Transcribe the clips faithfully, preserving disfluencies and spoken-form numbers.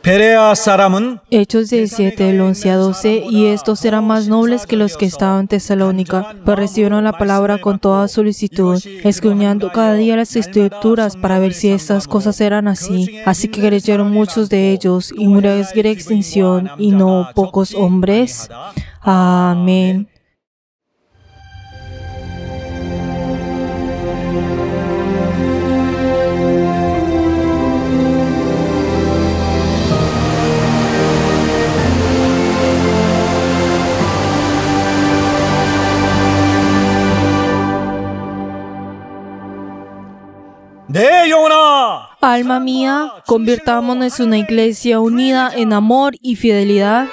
베레아 사람은 Hechos diecisiete, del once a doce, y estos eran más nobles que los que estaban en Tesalónica, pues recibieron la palabra con toda solicitud, escudriñando cada día las escrituras para ver si estas cosas eran así. Así que creyeron muchos de ellos, y murió en gran extinción, y no pocos hombres. Amén. 내 영혼아, Alma mía, convirtámonos en una iglesia unida en amor y fidelidad.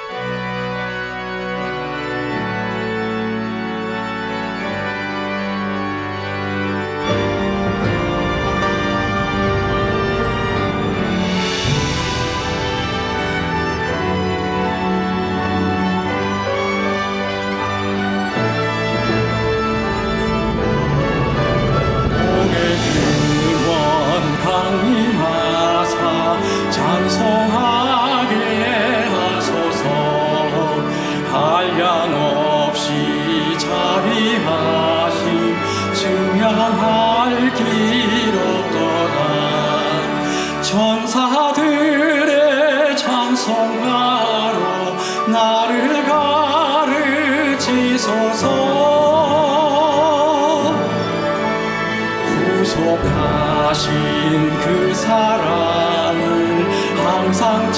천사들의 찬송가로 나를 가르치소서. 구속하신 그 사랑을 항상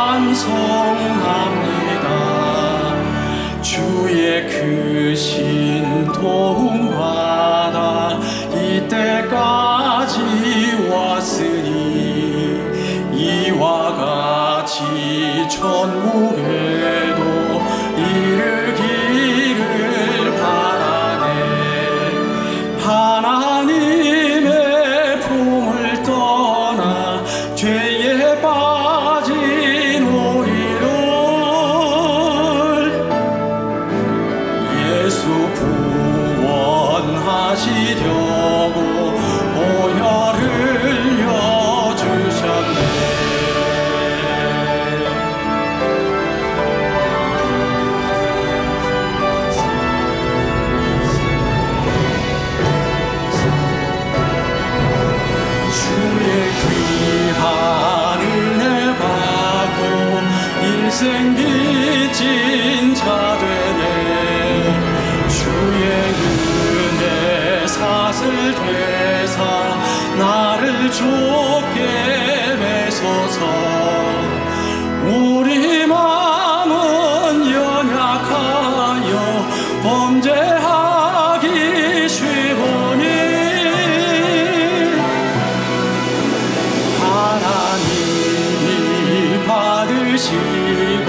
찬송합니다. 주의 크신 도움 받아 이때까지 왔으니 이와 같이 천국에도 이르기를 바라네. 하나님의 품을 떠나 죄에 빠진 우리를 예수 구원하시려고 보혈을 흘려주셨네. 일생 빚진 자 되네. 주의 은혜 사슬 되사 나를 좁게 매소서. 우리 마음은 연약하여 범죄하기 쉬우니 하나님이 받으시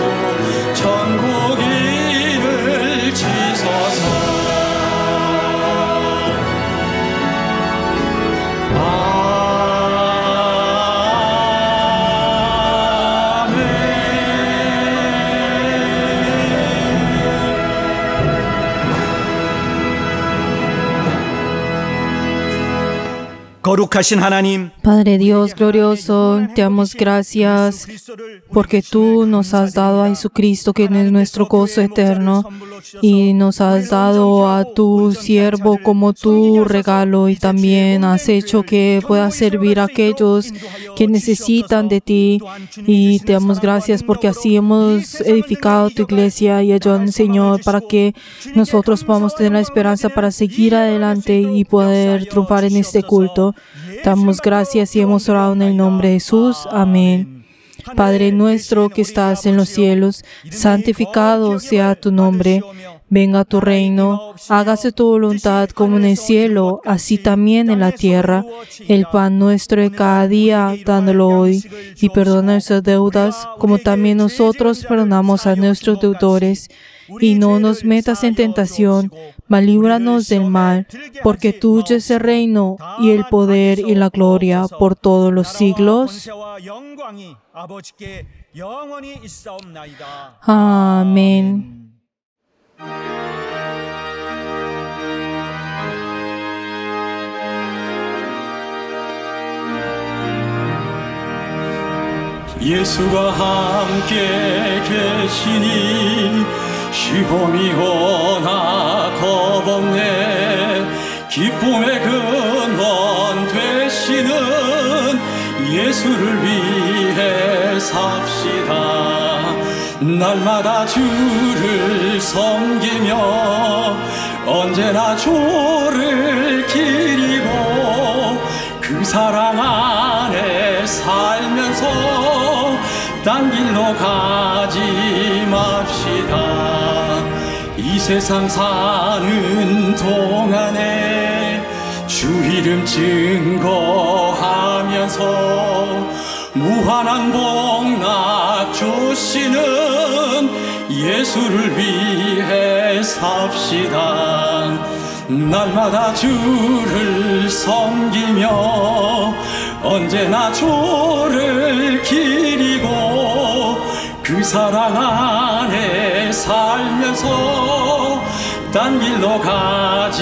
천국 이를 치소서. 아멘. 거룩하신 하나님, Padre Dios glorioso, te damos gracias porque tú nos has dado a Jesucristo, que es nuestro gozo eterno, y nos has dado a tu siervo como tu regalo, y también has hecho que pueda servir a aquellos que necesitan de ti. Y te damos gracias porque así hemos edificado tu iglesia, y ayúdanos, Señor, para que nosotros podamos tener la esperanza para seguir adelante y poder triunfar en este culto. Damos gracias y hemos orado en el nombre de Jesús. Amén. Padre nuestro que estás en los cielos, santificado sea tu nombre. Venga tu reino, hágase tu voluntad como en el cielo, así también en la tierra. El pan nuestro de cada día, dándolo hoy, y perdona nuestras deudas, como también nosotros perdonamos a nuestros deudores. Y no nos metas en tentación, mas líbranos del mal, porque tuyo es el reino, y el poder, y la gloria, por todos los siglos. Amén. 예수가 함께 계시니 시험이 오나 겁없네. 기쁨의 근원 되시는 예수를 위해 삽시다. 날마다 주를 섬기며 언제나 조를 기리고 그 사랑 안에 살면서 딴 길로 가지 맙시다. 이 세상 사는 동안에 주 이름 증거하면서 무한한 복락 주시는 예수를 위해 삽시다. 날마다 주를 섬기며 언제나 주를 기리고 그 사랑 안에 살면서 딴 길로 가지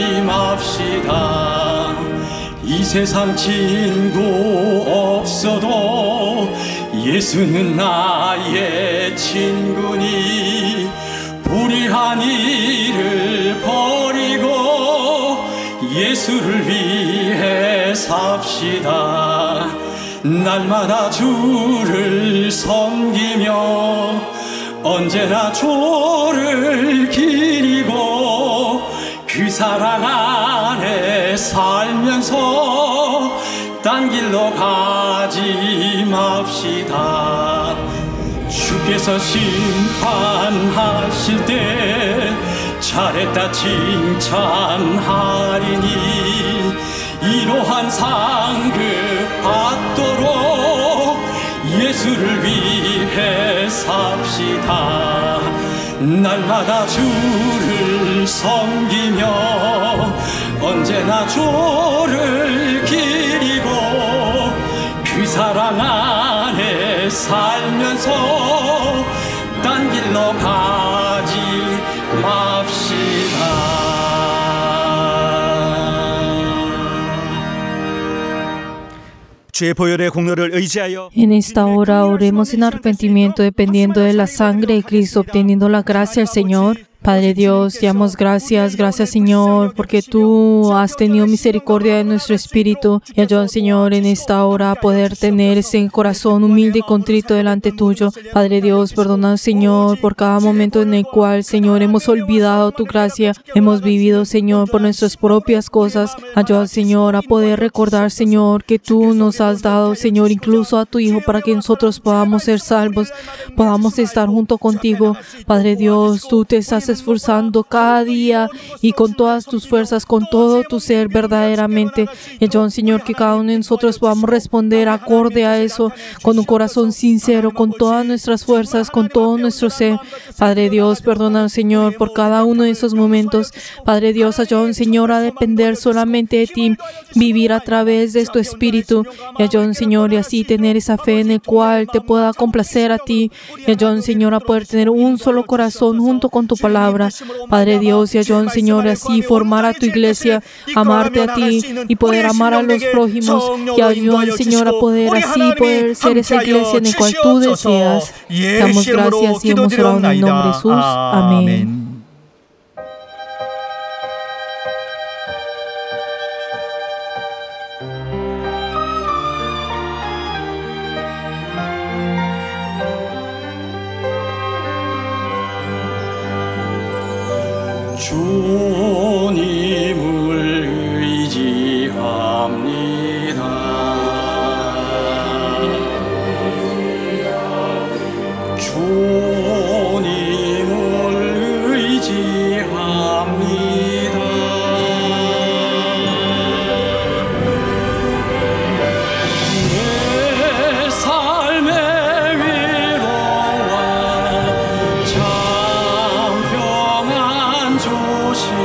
맙시다. 이 세상 친구 없어도 예수는 나의 친구니 불의한 일을 버리고 예수를 위해 삽시다. 날마다 주를 섬기며 언제나 주를 기리고 그 사랑 안에 살면서 딴 길로 가지 맙시다. 주께서 심판하실 때 잘했다 칭찬하리니 이러한 상급 받도록 예수를 위해 삽시다. 날마다 주를 섬기며 언제나 주를 기리고 그 사랑 안에 살면서 딴 길로 가지 맙시다. 주의 보혈의 공로를 의지하여 En esta hora oremos en arrepentimiento dependiendo de la sangre de Cristo, obteniendo la gracia del Señor. Padre Dios, te damos gracias, gracias Señor, porque tú has tenido misericordia de nuestro espíritu y ayúdanos Señor en esta hora a poder tener ese corazón humilde y contrito delante tuyo. Padre Dios, perdónanos Señor por cada momento en el cual Señor hemos olvidado tu gracia, hemos vivido Señor por nuestras propias cosas. Ayúdanos Señor a poder recordar Señor que tú nos has dado Señor incluso a tu Hijo para que nosotros podamos ser salvos, podamos estar junto contigo. Padre Dios, tú te estás esforzando cada día y con todas tus fuerzas, con todo tu ser verdaderamente. Y yo, Señor, que cada uno de nosotros podamos responder acorde a eso, con un corazón sincero, con todas nuestras fuerzas, con todo nuestro ser. Padre Dios, perdónanos, Señor, por cada uno de esos momentos. Padre Dios, ayúdanos, Señor, a depender solamente de ti, vivir a través de tu Espíritu. Y ayúdanos, Señor, y así tener esa fe en el cual te pueda complacer a ti. Y ayúdanos, Señor, a poder tener un solo corazón junto con tu palabra. Padre Dios, y ayúdanos, Señor, así formar a tu iglesia, amarte a ti y poder amar a los prójimos. Y ayúdanos, Señor, a poder así poder ser esa iglesia en la cual tú deseas. Te damos gracias y hemos orado en el nombre de Jesús. Amén. 주님을 의지합니다. 주님을 의지합니다. 내 삶의 위로와 참 평안 주시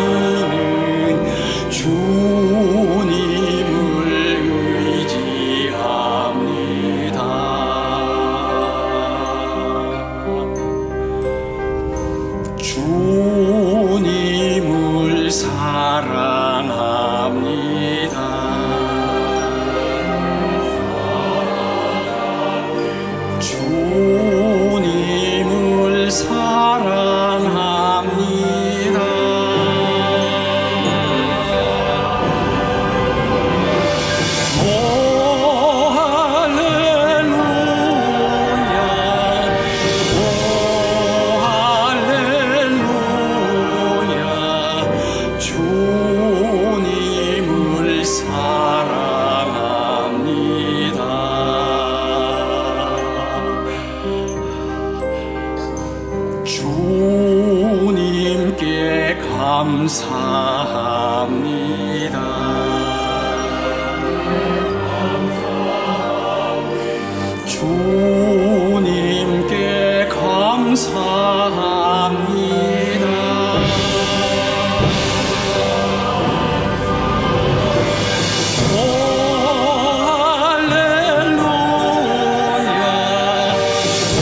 주님께 감사합니다. 오 할렐루야, 오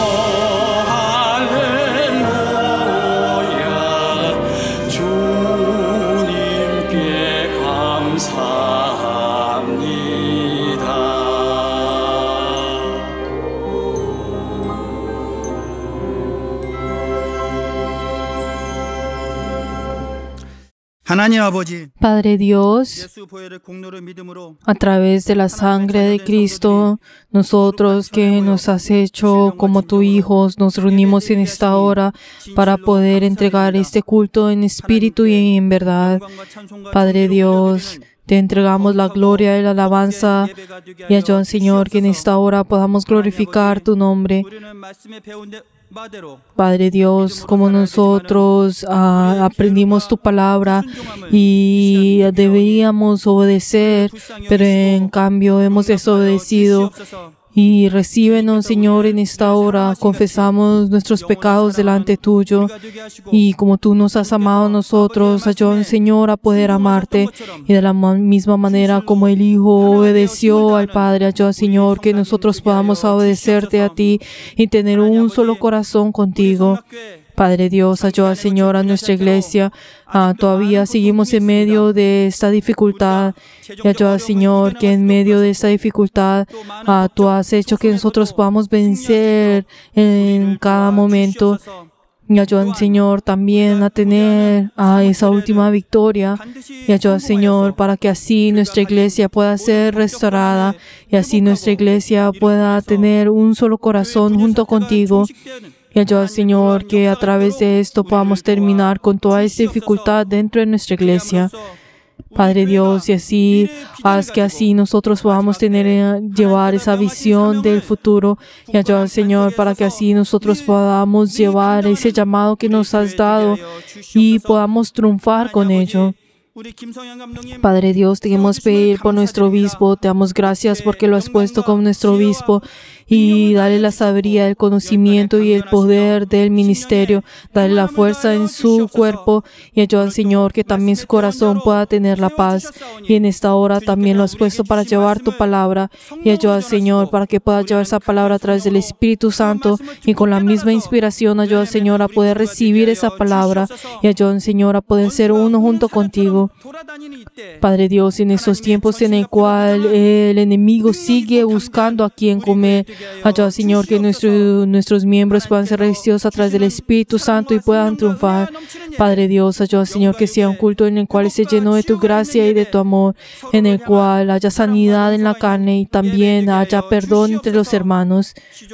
할렐루야, 주님께 감사합니다. 하나님 아버지, Padre Dios, 예수 보혈의 공로를 믿음으로 a través de la sangre de Cristo, nosotros que nos has hecho como tu hijos, nos reunimos en esta hora para poder entregar este culto en espíritu y en verdad. Padre Dios, te entregamos la gloria y la alabanza y ayuda, Señor, que en esta hora podamos glorificar tu nombre. Padre Dios, como nosotros ah, aprendimos tu palabra y deberíamos obedecer, pero en cambio hemos desobedecido. Y recíbenos, Señor, en esta hora. Confesamos nuestros pecados delante tuyo. Y como tú nos has amado a nosotros, ayúdanos, Señor, a poder amarte. Y de la misma manera como el Hijo obedeció al Padre, ayuda, Señor, que nosotros podamos obedecerte a ti y tener un solo corazón contigo. Padre Dios, ayuda, Señor, a nuestra iglesia. Ah, todavía seguimos en medio de esta dificultad. Y ayuda, Señor, que en medio de esta dificultad ah, tú has hecho que nosotros podamos vencer en cada momento. Y ayuda, Señor, también a tener ah, esa última victoria. Y ayuda, Señor, para que así nuestra iglesia pueda ser restaurada y así nuestra iglesia pueda tener un solo corazón junto contigo. Y ayuda, Señor, que a través de esto podamos terminar con toda esta dificultad dentro de nuestra iglesia. Padre Dios, y así, haz que así nosotros podamos tener, llevar esa visión del futuro. Y ayuda, Señor, para que así nosotros podamos llevar ese llamado que nos has dado y podamos triunfar con ello. Padre Dios, te queremos pedir por nuestro obispo. Te damos gracias porque lo has puesto como nuestro obispo. Y dale la sabiduría, el conocimiento y el poder del ministerio. Dale la fuerza en su cuerpo y ayuda, Señor, que también su corazón pueda tener la paz. Y en esta hora también lo has puesto para llevar tu palabra. Y ayuda, Señor, para que pueda llevar esa palabra a través del Espíritu Santo. Y con la misma inspiración, ayuda, Señor, a poder recibir esa palabra. Y ayuda, Señor, a poder ser uno junto contigo. Padre Dios, en estos tiempos en el cual el enemigo sigue buscando a quien comer, ayuda, Señor, que nuestro, nuestros miembros puedan ser revestidos a través del Espíritu Santo y puedan triunfar. Padre Dios, ayuda, Señor, que sea un culto en el cual se llenó de tu gracia y de tu amor, en el cual haya sanidad en la carne y también haya perdón entre los hermanos.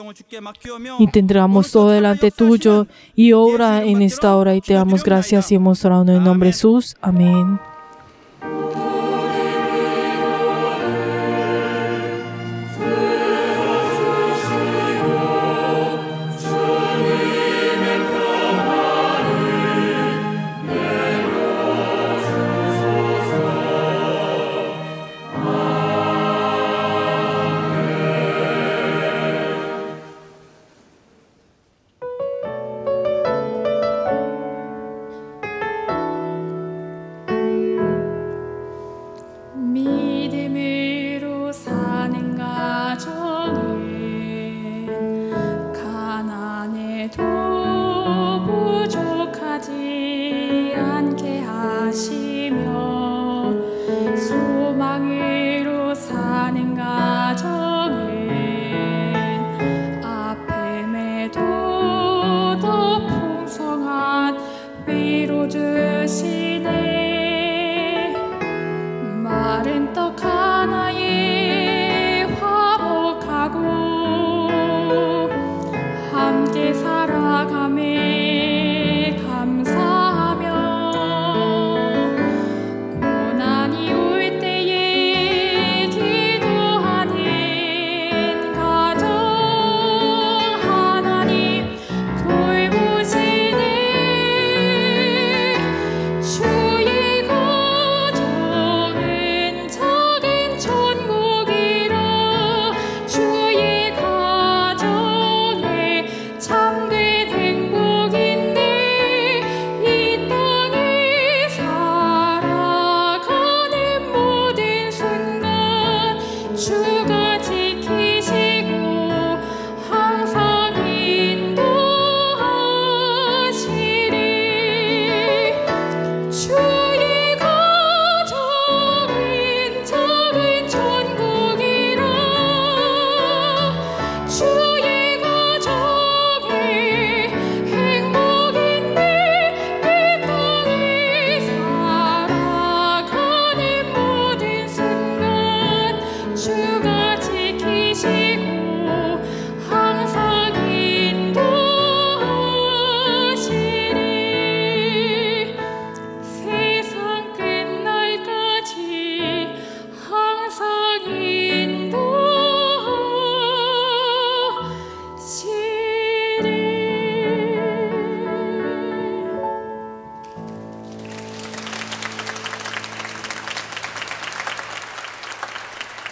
Y te entregamos todo delante tuyo y obra en esta hora y te damos gracias y hemos orado en el nombre de Jesús. Amén.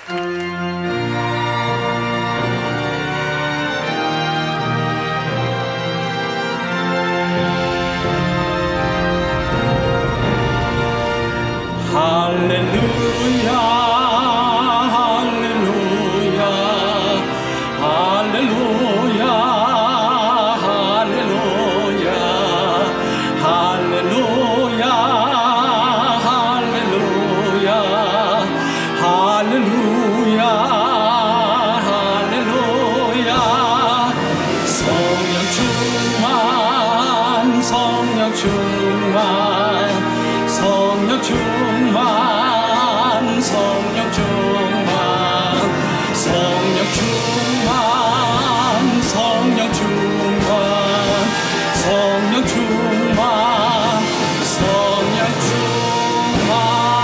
할렐루야 할렐루야 할렐루야 할렐루야 할렐루야 할렐루야 할렐루야 할렐루야 성령 충만 성령 충만 성령 충만 성령 충만 성령 충만 성령 충만 성령 충만 성령 충만.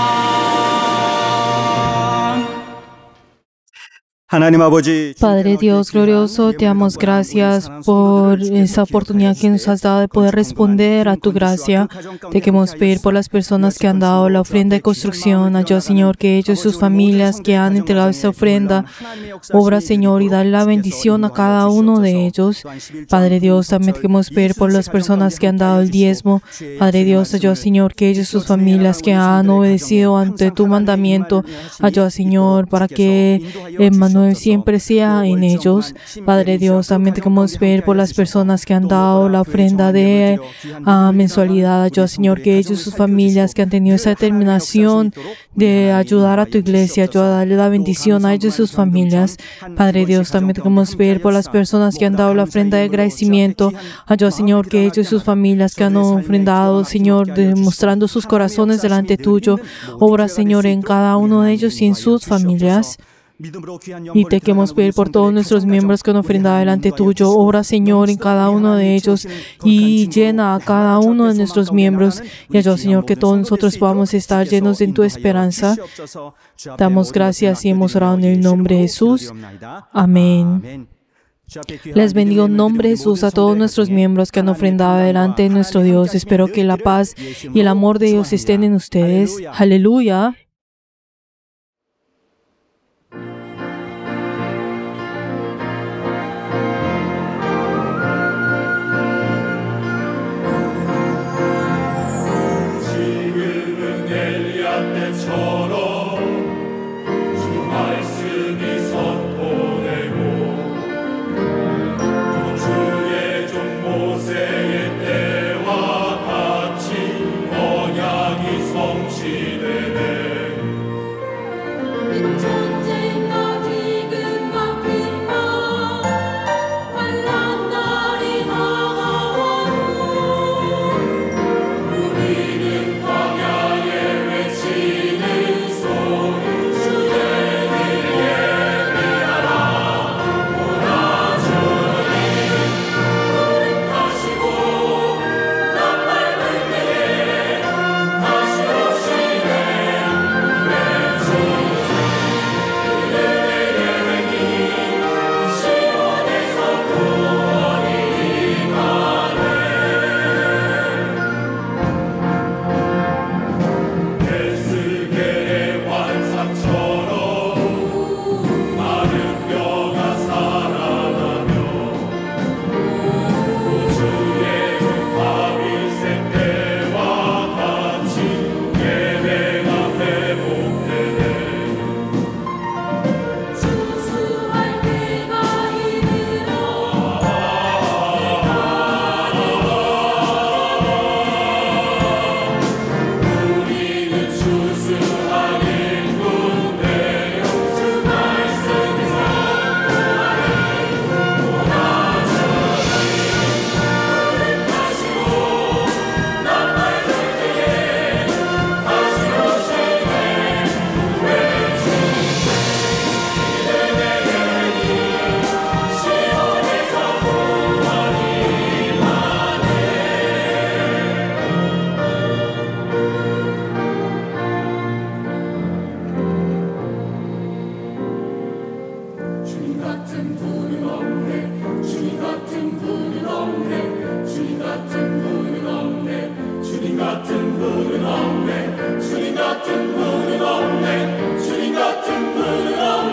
하나님 아버지, Padre Dios glorioso, te damos gracias por esa oportunidad que nos has dado de poder responder a tu gracia. Te queremos pedir por las personas que han dado la ofrenda de construcción. Ayuda, Señor, que ellos y sus familias que han entregado esta ofrenda, obra, Señor, y dale la bendición a cada uno de ellos. Padre Dios, también te queremos pedir por las personas que han dado el diezmo. Padre Dios, ayuda, Señor, que ellos y sus familias que han obedecido ante tu mandamiento. Ayuda, Señor, para que Emmanuel siempre sea en ellos. Padre Dios, también te queremos pedir por las personas que han dado la ofrenda de uh, mensualidad. Ayuda, Señor, que ellos y sus familias que han tenido esa determinación de ayudar a tu iglesia, ayuda a darle la bendición a ellos y sus familias. Padre Dios, también te queremos pedir por las personas que han dado la ofrenda de agradecimiento. Ayuda, Señor, que ellos y sus familias que han ofrendado, Señor, demostrando sus corazones delante tuyo. Obra, Señor, en cada uno de ellos y en sus familias. Y te queremos pedir por todos nuestros miembros que han ofrendado delante tuyo. Obra, Señor, en cada uno de ellos y llena a cada uno de nuestros miembros. Y ayuda, Señor, que todos nosotros podamos estar llenos de tu esperanza. Damos gracias y hemos orado en el nombre de Jesús. Amén. Les bendigo en nombre de Jesús a todos nuestros miembros que han ofrendado delante de nuestro Dios. Espero que la paz y el amor de Dios estén en ustedes. Aleluya. 주님 같은 분은 없네 주님 같은 분은 없네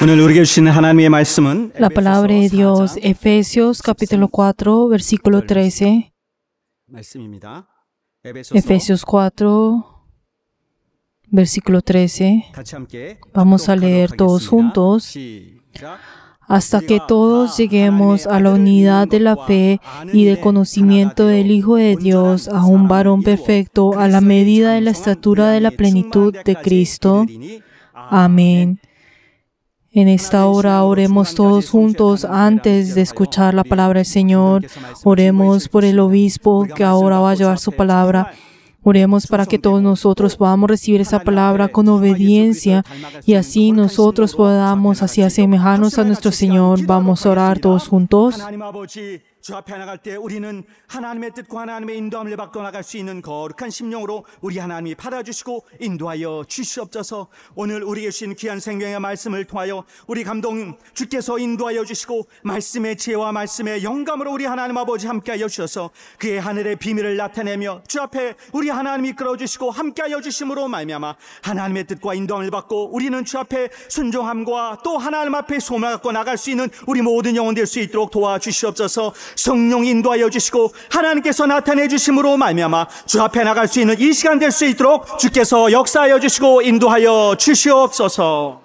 오늘 우리에게 주신 하나님의 말씀은 La palabra de Dios, Efesios capítulo cuatro, versículo trece. 말씀입니다. Efesios cuatro, versículo trece. 같이 함께 Vamos a leer todos juntos. 시작. Hasta que todos lleguemos a la unidad de la fe y del conocimiento del Hijo de Dios, a un varón perfecto, a la medida de la estatura de la plenitud de Cristo. Amén. En esta hora oremos todos juntos antes de escuchar la palabra del Señor. Oremos por el obispo que ahora va a llevar su palabra. Oremos para que todos nosotros podamos recibir esa palabra con obediencia y así nosotros podamos así asemejarnos a nuestro Señor. Vamos a orar todos juntos. 하나님 아버지, 주 앞에 나갈 때 우리는 하나님의 뜻과 하나님의 인도함을 받고 나갈 수 있는 거룩한 심령으로 우리 하나님이 받아주시고 인도하여 주시옵소서. 오늘 우리에게 주신 귀한 생명의 말씀을 통하여 우리 감독 주께서 인도하여 주시고 말씀의 지혜와 말씀의 영감으로 우리 하나님 아버지 함께하여 주셔서 그의 하늘의 비밀을 나타내며 주 앞에 우리 하나님이 이끌어 주시고 함께하여 주심으로 말미암아 하나님의 뜻과 인도함을 받고 우리는 주 앞에 순종함과 또 하나님 앞에 소망을 갖고 나갈 수 있는 우리 모든 영혼 될 수 있도록 도와주시옵소서. 성령 인도하여 주시고 하나님께서 나타내 주심으로 말미암아 주 앞에 나갈 수 있는 이 시간 될 수 있도록 주께서 역사하여 주시고 인도하여 주시옵소서.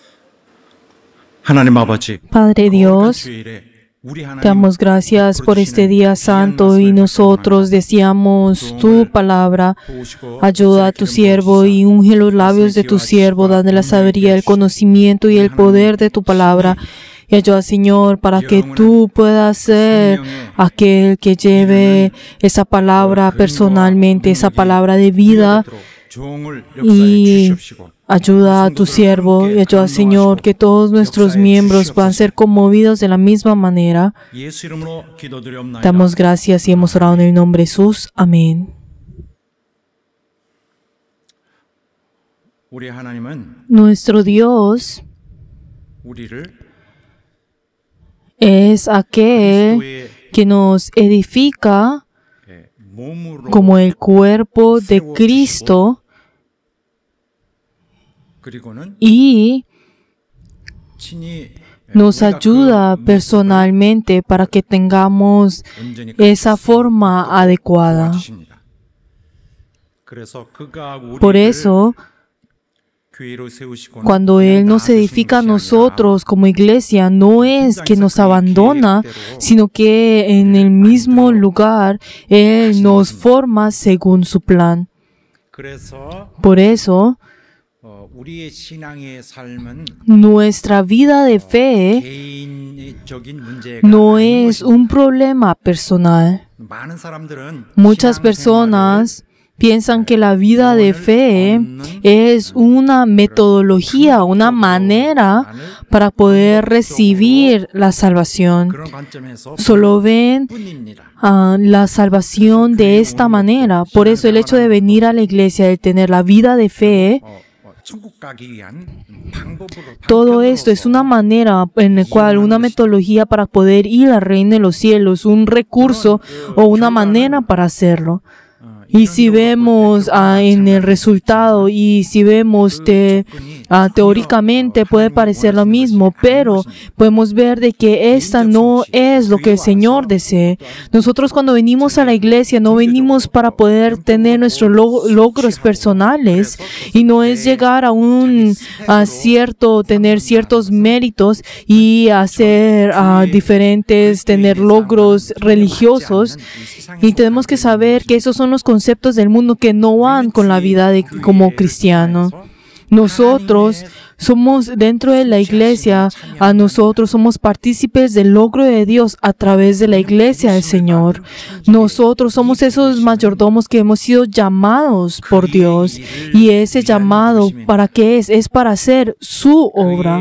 하나님 아버지, Padre Dios, 주일에 우리 하나님 te damos gracias por este día santo y nosotros deseamos tu palabra. Ayuda a tu siervo y unge los labios de tu siervo, dando la sabiduría, el conocimiento y el poder de tu palabra. Y ayuda, Señor, para que tú puedas ser aquel que lleve esa palabra personalmente, esa palabra de vida. Y ayuda a tu siervo y ayuda, Señor, que todos nuestros miembros puedan ser conmovidos de la misma manera. Damos gracias y hemos orado en el nombre de Jesús. Amén. Nuestro Dios es aquel que nos edifica como el cuerpo de Cristo y nos ayuda personalmente para que tengamos esa forma adecuada. Por eso, cuando Él nos edifica a nosotros como iglesia, no es que nos abandona, sino que en el mismo lugar Él nos forma según su plan. Por eso, nuestra vida de fe no es un problema personal. Muchas personas piensan que la vida de fe es una metodología, una manera para poder recibir la salvación. Solo ven uh, la salvación de esta manera. Por eso el hecho de venir a la iglesia, de tener la vida de fe, todo esto es una manera en la cual, una metodología para poder ir al reino de los cielos, un recurso o una manera para hacerlo. Y si vemos uh, en el resultado y si vemos te, uh, teóricamente puede parecer lo mismo, pero podemos ver de que esta no es lo que el Señor desea. Nosotros cuando venimos a la iglesia no venimos para poder tener nuestros log logros personales y no es llegar a un a cierto, tener ciertos méritos y hacer uh, diferentes, tener logros religiosos. Y tenemos que saber que esos son los conceptos del mundo que no van con la vida de, como cristiano. Nosotros somos dentro de la iglesia, a nosotros somos partícipes del logro de Dios a través de la iglesia del Señor. Nosotros somos esos mayordomos que hemos sido llamados por Dios. Y ese llamado, ¿para qué es? Es para hacer su obra.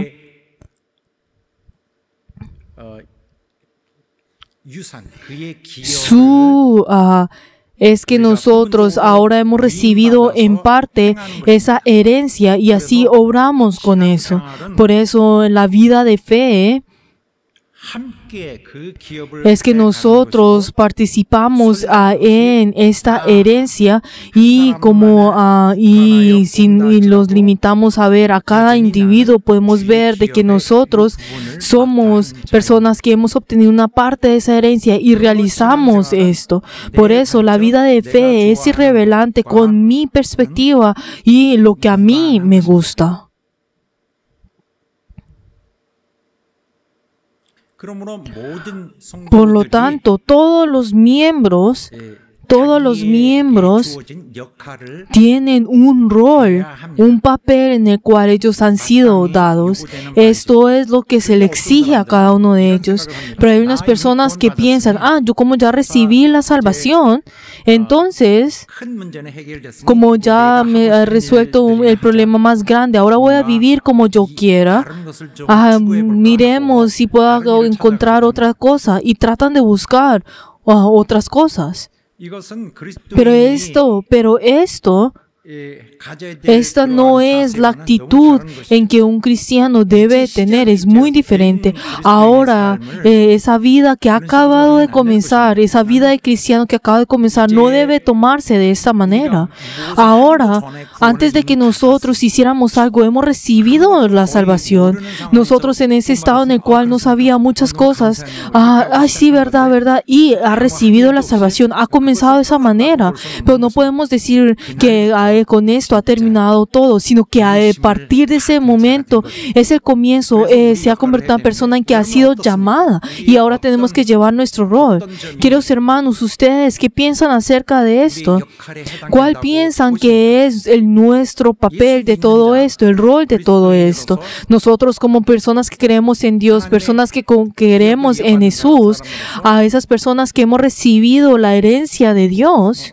Su uh, es que nosotros ahora hemos recibido en parte esa herencia y así obramos con eso. Por eso en la vida de fe es que nosotros participamos ah, en esta herencia y como ah, y si y los limitamos a ver a cada individuo, podemos ver de que nosotros somos personas que hemos obtenido una parte de esa herencia y realizamos esto. Por eso la vida de fe es irrelevante con mi perspectiva y lo que a mí me gusta. Por lo tanto, todos los miembros, todos los miembros tienen un rol, un papel en el cual ellos han sido dados. Esto es lo que se le exige a cada uno de ellos. Pero hay unas personas que piensan, ah, yo como ya recibí la salvación, entonces, como ya me he resuelto el problema más grande, ahora voy a vivir como yo quiera. Ah, miremos si puedo encontrar otra cosa y tratan de buscar uh, otras cosas. Pero esto, pero esto, esta no es la actitud en que un cristiano debe tener, es muy diferente. Ahora, eh, esa vida que ha acabado de comenzar, esa vida de cristiano que acaba de comenzar, no debe tomarse de esta manera. Ahora, antes de que nosotros hiciéramos algo, hemos recibido la salvación. Nosotros en ese estado en el cual no sabía muchas cosas, ah, ay, sí, verdad, verdad, y ha recibido la salvación, ha comenzado de esa manera. Pero no podemos decir que a con esto ha terminado todo, sino que a partir de ese momento es el comienzo, eh, se ha convertido en persona en que ha sido llamada y ahora tenemos que llevar nuestro rol. Queridos hermanos, ¿ustedes qué piensan acerca de esto? ¿Cuál piensan que es el nuestro papel de todo esto, el rol de todo esto? Nosotros como personas que creemos en Dios, personas que creemos en Jesús, a esas personas que hemos recibido la herencia de Dios,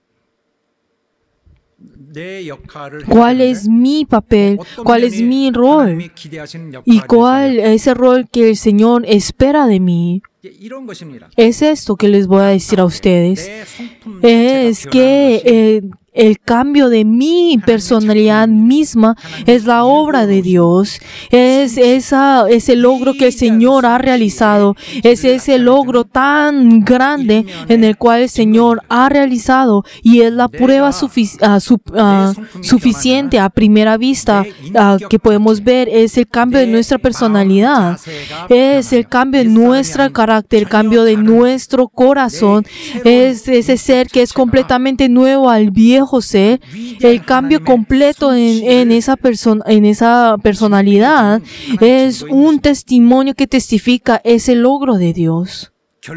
¿cuál es mi papel? ¿Cuál es mi rol? ¿Y cuál es el rol que el Señor espera de mí? Es esto que les voy a decir a ustedes. Es que eh, el cambio de mi personalidad misma es la obra de Dios. Es esa, ese logro que el Señor ha realizado. Es ese logro tan grande en el cual el Señor ha realizado y es la prueba sufic uh, su uh, suficiente a primera vista uh, que podemos ver. Es el cambio de nuestra personalidad. Es el cambio de nuestro carácter, el cambio de nuestro corazón. Es ese ser que es completamente nuevo al viejo José, el cambio completo en, en, esa persona, en esa personalidad es un testimonio que testifica ese logro de Dios.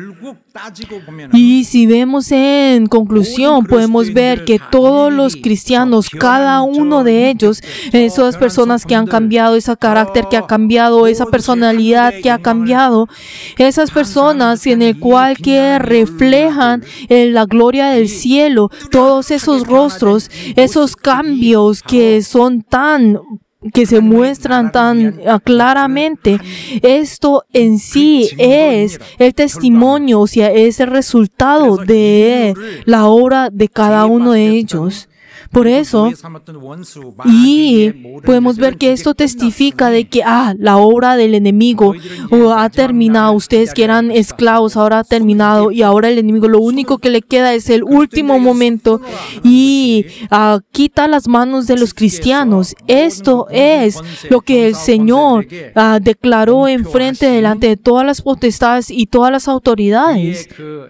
Y si vemos en conclusión, podemos ver que todos los cristianos, cada uno de ellos, esas personas que han cambiado, ese carácter que ha cambiado, esa personalidad que ha cambiado, esas personas en el cual que reflejan la gloria del cielo, todos esos rostros, esos cambios que son tan que se muestran tan uh, claramente, esto en sí es el testimonio, o sea, es el resultado de la obra de cada uno de ellos. Por eso, y podemos ver que esto testifica de que ah, la obra del enemigo oh, ha terminado. Ustedes que eran esclavos ahora ha terminado y ahora el enemigo lo único que le queda es el último momento y uh, quita las manos de los cristianos. Esto es lo que el Señor uh, declaró enfrente delante de todas las potestades y todas las autoridades.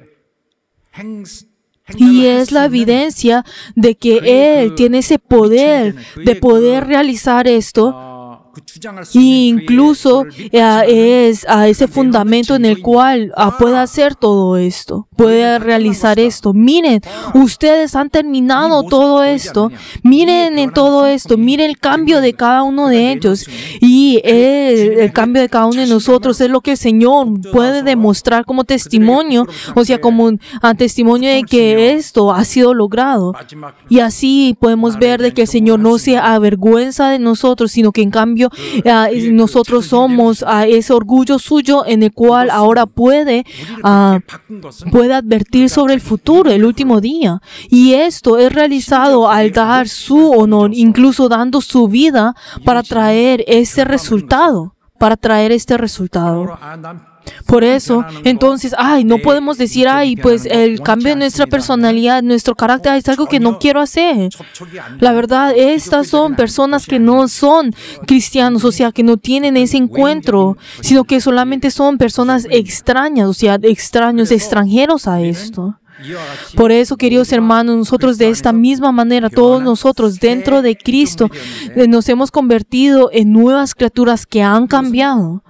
Y es la evidencia de que Él tiene ese poder de poder realizar esto. Y incluso uh, es uh, ese fundamento en el cual uh, puede hacer todo esto, puede realizar esto. Miren, ustedes han terminado todo esto. Miren en todo esto, miren el cambio de cada uno de ellos. Y el, el cambio de cada uno de nosotros es lo que el Señor puede demostrar como testimonio, o sea, como un uh, testimonio de que esto ha sido logrado. Y así podemos ver de que el Señor no se avergüenza de nosotros, sino que en cambio Uh, nosotros somos uh, ese orgullo suyo en el cual ahora puede, uh, puede advertir sobre el futuro, el último día. Y esto es realizado al dar su honor, incluso dando su vida para traer este resultado, para traer este resultado. Por eso, entonces, ay, no podemos decir, ay, pues el cambio de nuestra personalidad, nuestro carácter es algo que no quiero hacer. La verdad, estas son personas que no son cristianos, o sea, que no tienen ese encuentro, sino que solamente son personas extrañas, o sea, extraños, extranjeros a esto. Por eso, queridos hermanos, nosotros de esta misma manera, todos nosotros dentro de Cristo, nos hemos convertido en nuevas criaturas que han cambiado.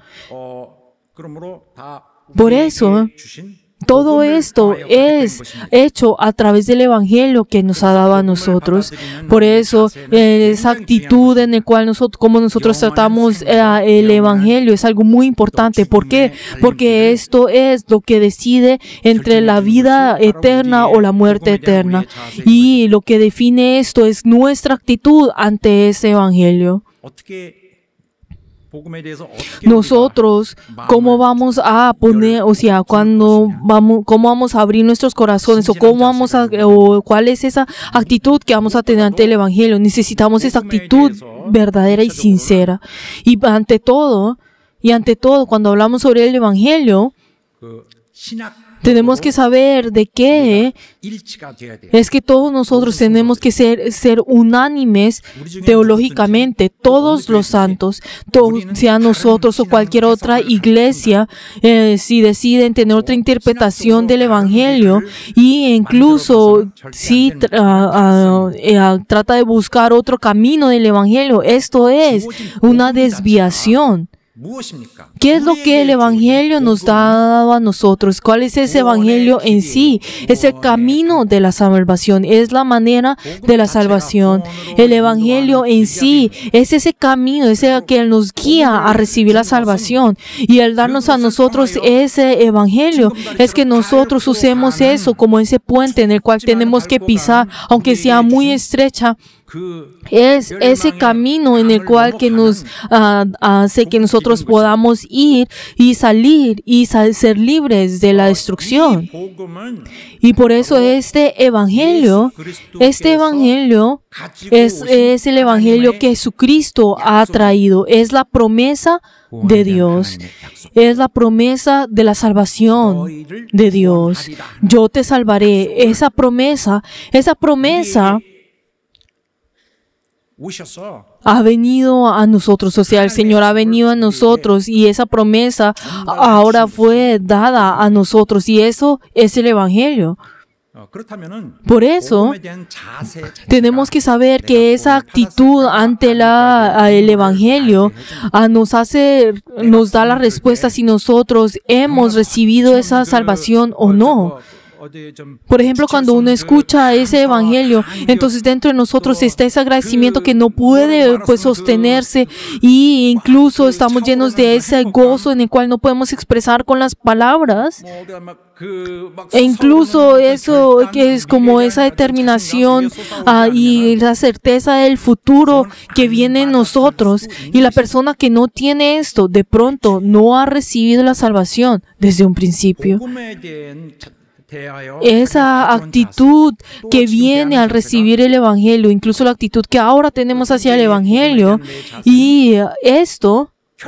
Por eso, todo esto es hecho a través del Evangelio que nos ha dado a nosotros. Por eso, esa actitud en la cual nosotros, como nosotros tratamos eh, el Evangelio es algo muy importante. ¿Por qué? Porque esto es lo que decide entre la vida eterna o la muerte eterna. Y lo que define esto es nuestra actitud ante ese Evangelio. Nosotros, ¿cómo vamos a poner, o sea, cuando vamos, cómo vamos a abrir nuestros corazones o cómo vamos a, o cuál es esa actitud que vamos a tener ante el Evangelio? Necesitamos esa actitud verdadera y sincera. Y ante todo, y ante todo, cuando hablamos sobre el Evangelio, tenemos que saber de qué es que todos nosotros tenemos que ser, ser unánimes teológicamente, todos los santos, todos, sea nosotros o cualquier otra iglesia, eh, si deciden tener otra interpretación del Evangelio y incluso si tra uh, uh, uh, trata de buscar otro camino del Evangelio, esto es una desviación. ¿Qué es lo que el Evangelio nos ha dado a nosotros? ¿Cuál es ese Evangelio en sí? Es el camino de la salvación, es la manera de la salvación. El Evangelio en sí es ese camino, es el que nos guía a recibir la salvación. Y el darnos a nosotros ese Evangelio es que nosotros usemos eso como ese puente en el cual tenemos que pisar, aunque sea muy estrecha. Es ese camino en el cual que nos uh, hace que nosotros podamos ir y salir y sal ser libres de la destrucción. Y por eso este evangelio, este evangelio es, es el evangelio que Jesucristo ha traído. Es la promesa de Dios. Es la promesa de la salvación de Dios. Yo te salvaré. Esa promesa, esa promesa ha venido a nosotros, o sea, el Señor ha venido a nosotros y esa promesa ahora fue dada a nosotros y eso es el Evangelio. Por eso, tenemos que saber que esa actitud ante la, el Evangelio a, nos hace, nos da la respuesta si nosotros hemos recibido esa salvación o no. Por ejemplo, cuando uno escucha ese evangelio, entonces dentro de nosotros está ese agradecimiento que no puede pues sostenerse y incluso estamos llenos de ese gozo en el cual no podemos expresar con las palabras. E incluso eso que es como esa determinación uh, y la certeza del futuro que viene en nosotros. Y la persona que no tiene esto, de pronto no ha recibido la salvación desde un principio. Esa actitud que viene al recibir el Evangelio, incluso la actitud que ahora tenemos hacia el Evangelio, y esto,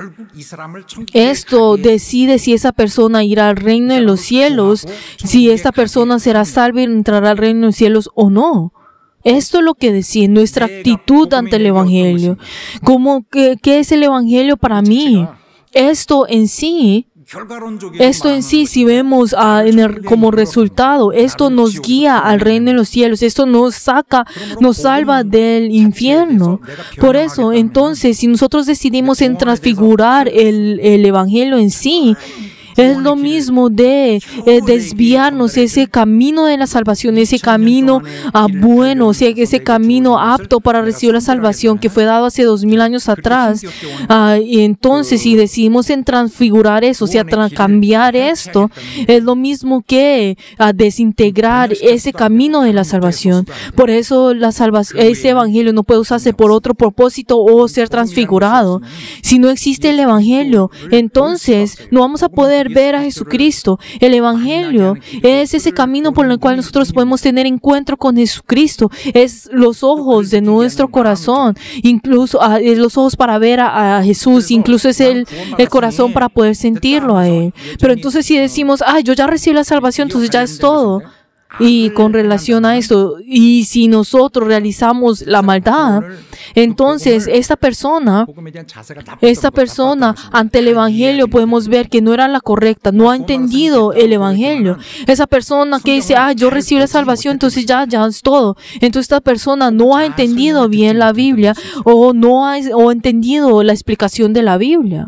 esto decide si esa persona irá al reino de los cielos, si esta persona será salva y entrará al reino de los cielos o no. Esto es lo que decide nuestra actitud ante el Evangelio. ¿Cómo, qué, qué es el Evangelio para mí? Esto en sí, Esto en sí, si vemos uh, en el, como resultado, esto nos guía al reino de los cielos, esto nos saca, nos salva del infierno. Por eso, entonces, si nosotros decidimos en transfigurar el, el Evangelio en sí, es lo mismo de eh, desviarnos ese camino de la salvación, ese camino uh, bueno, o sea, ese camino apto para recibir la salvación que fue dado hace dos mil años atrás. Uh, y entonces, si decidimos en transfigurar eso, o sea, cambiar esto, es lo mismo que uh, desintegrar ese camino de la salvación. Por eso, la salvación, ese evangelio no puede usarse por otro propósito o ser transfigurado. Si no existe el evangelio, entonces no vamos a poder poder ver a Jesucristo. El Evangelio es ese camino por el cual nosotros podemos tener encuentro con Jesucristo. Es los ojos de nuestro corazón, incluso ah, es los ojos para ver a, a Jesús, incluso es el, el corazón para poder sentirlo a Él. Pero entonces si decimos, ah, yo ya recibí la salvación, entonces ya es todo. Y con relación a esto, y si nosotros realizamos la maldad, entonces esta persona, esta persona ante el Evangelio podemos ver que no era la correcta, no ha entendido el Evangelio. Esa persona que dice, ah, yo recibí la salvación, entonces ya, ya es todo. Entonces esta persona no ha entendido bien la Biblia o no ha o entendido la explicación de la Biblia.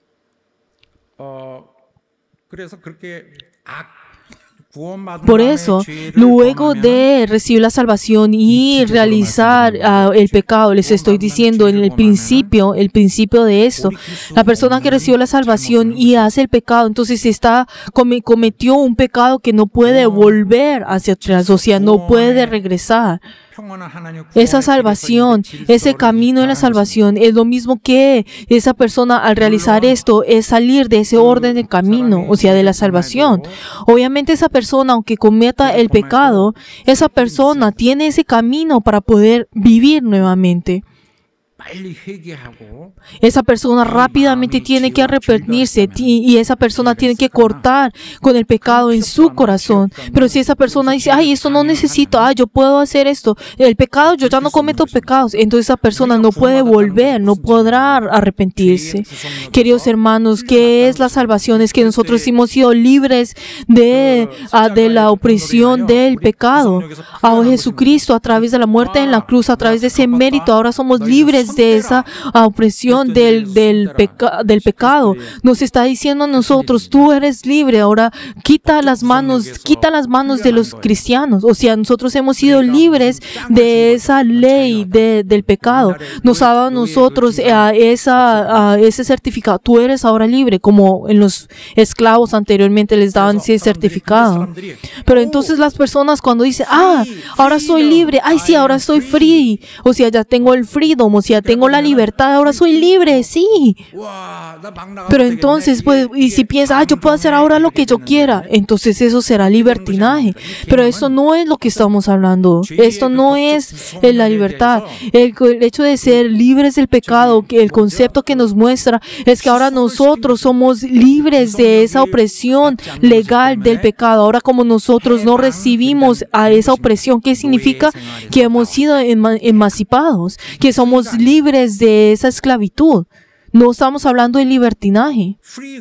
Por eso, luego de recibir la salvación y realizar uh, el pecado, les estoy diciendo en el principio, el principio de esto, la persona que recibió la salvación y hace el pecado, entonces está cometió un pecado que no puede volver hacia atrás, o sea, no puede regresar. Esa salvación, ese camino de la salvación es lo mismo que esa persona al realizar esto es salir de ese orden de camino, o sea, de la salvación. Obviamente esa persona, aunque cometa el pecado, esa persona tiene ese camino para poder vivir nuevamente. Esa persona rápidamente tiene que arrepentirse y esa persona tiene que cortar con el pecado en su corazón. Pero si esa persona dice, ay, esto no necesito, ay, yo puedo hacer esto, el pecado, yo ya no cometo pecados, entonces esa persona no puede volver, no podrá arrepentirse. Queridos hermanos, ¿qué es la salvación? Es que nosotros hemos sido libres de, de la opresión del pecado. A Jesucristo, a través de la muerte en la cruz, a través de ese mérito, ahora somos libres de esa opresión del, del, peca, del pecado. Nos está diciendo a nosotros, tú eres libre, ahora quita las manos, quita las manos de los cristianos. O sea, nosotros hemos sido libres de esa ley de, del pecado. Nos ha dado a nosotros a esa, a ese certificado. Tú eres ahora libre, como en los esclavos anteriormente les daban ese certificado. Pero entonces las personas cuando dicen, ah, ahora soy libre, ay sí, ahora soy free, o sea, ya tengo el freedom, o sea, tengo la libertad, ahora soy libre, sí. Pero entonces, pues, y si piensas, ah, yo puedo hacer ahora lo que yo quiera, entonces eso será libertinaje. Pero eso no es lo que estamos hablando. Esto no es la libertad. El, el hecho de ser libres del pecado, que el concepto que nos muestra es que ahora nosotros somos libres de esa opresión legal del pecado. Ahora como nosotros no recibimos a esa opresión, ¿qué significa? Que hemos sido ema- emancipados, que somos libres de esa esclavitud. No estamos hablando de libertinaje.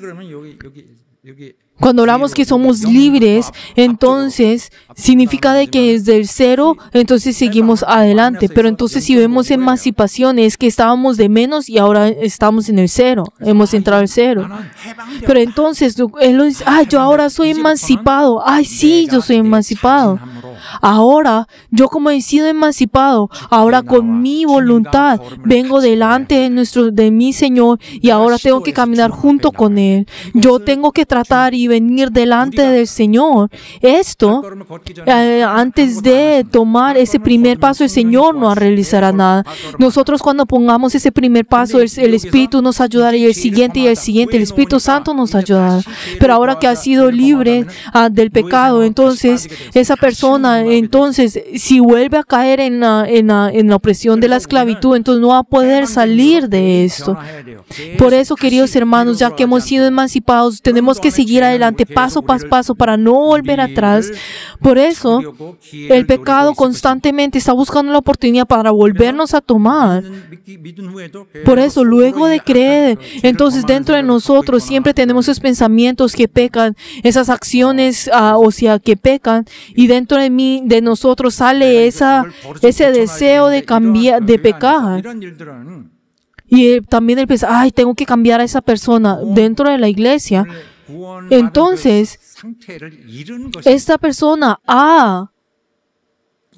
Cuando hablamos que somos libres, entonces significa de que desde el cero, entonces seguimos adelante. Pero entonces si vemos emancipación, es que estábamos de menos y ahora estamos en el cero. Hemos entrado al cero. Pero entonces, él lo dice, ay, yo ahora soy emancipado. Ay, sí, yo soy emancipado. Ahora, yo como he sido emancipado, ahora con mi voluntad vengo delante de, nuestro, de mi Señor y ahora tengo que caminar junto con Él. Yo tengo que tratar y venir delante del Señor. Esto, eh, antes de tomar ese primer paso, el Señor no realizará nada. Nosotros cuando pongamos ese primer paso, el, el Espíritu nos ayudará y el siguiente y el siguiente, el Espíritu Santo nos ayudará. Pero ahora que ha sido libre uh, del pecado, entonces esa persona, entonces, si vuelve a caer en la, en, la, en la opresión de la esclavitud, entonces no va a poder salir de esto. Por eso, queridos hermanos, ya que hemos sido emancipados, tenemos que seguir adelante paso a paso para no volver atrás. Por eso, el pecado constantemente está buscando la oportunidad para volvernos a tomar. Por eso, luego de creer, entonces dentro de nosotros siempre tenemos esos pensamientos que pecan, esas acciones, uh, o sea, que pecan, y dentro de mí, de nosotros sale esa, ese deseo de cambiar, de pecar. Y eh, también el pensar, ay, tengo que cambiar a esa persona dentro de la iglesia. Entonces, esta persona ha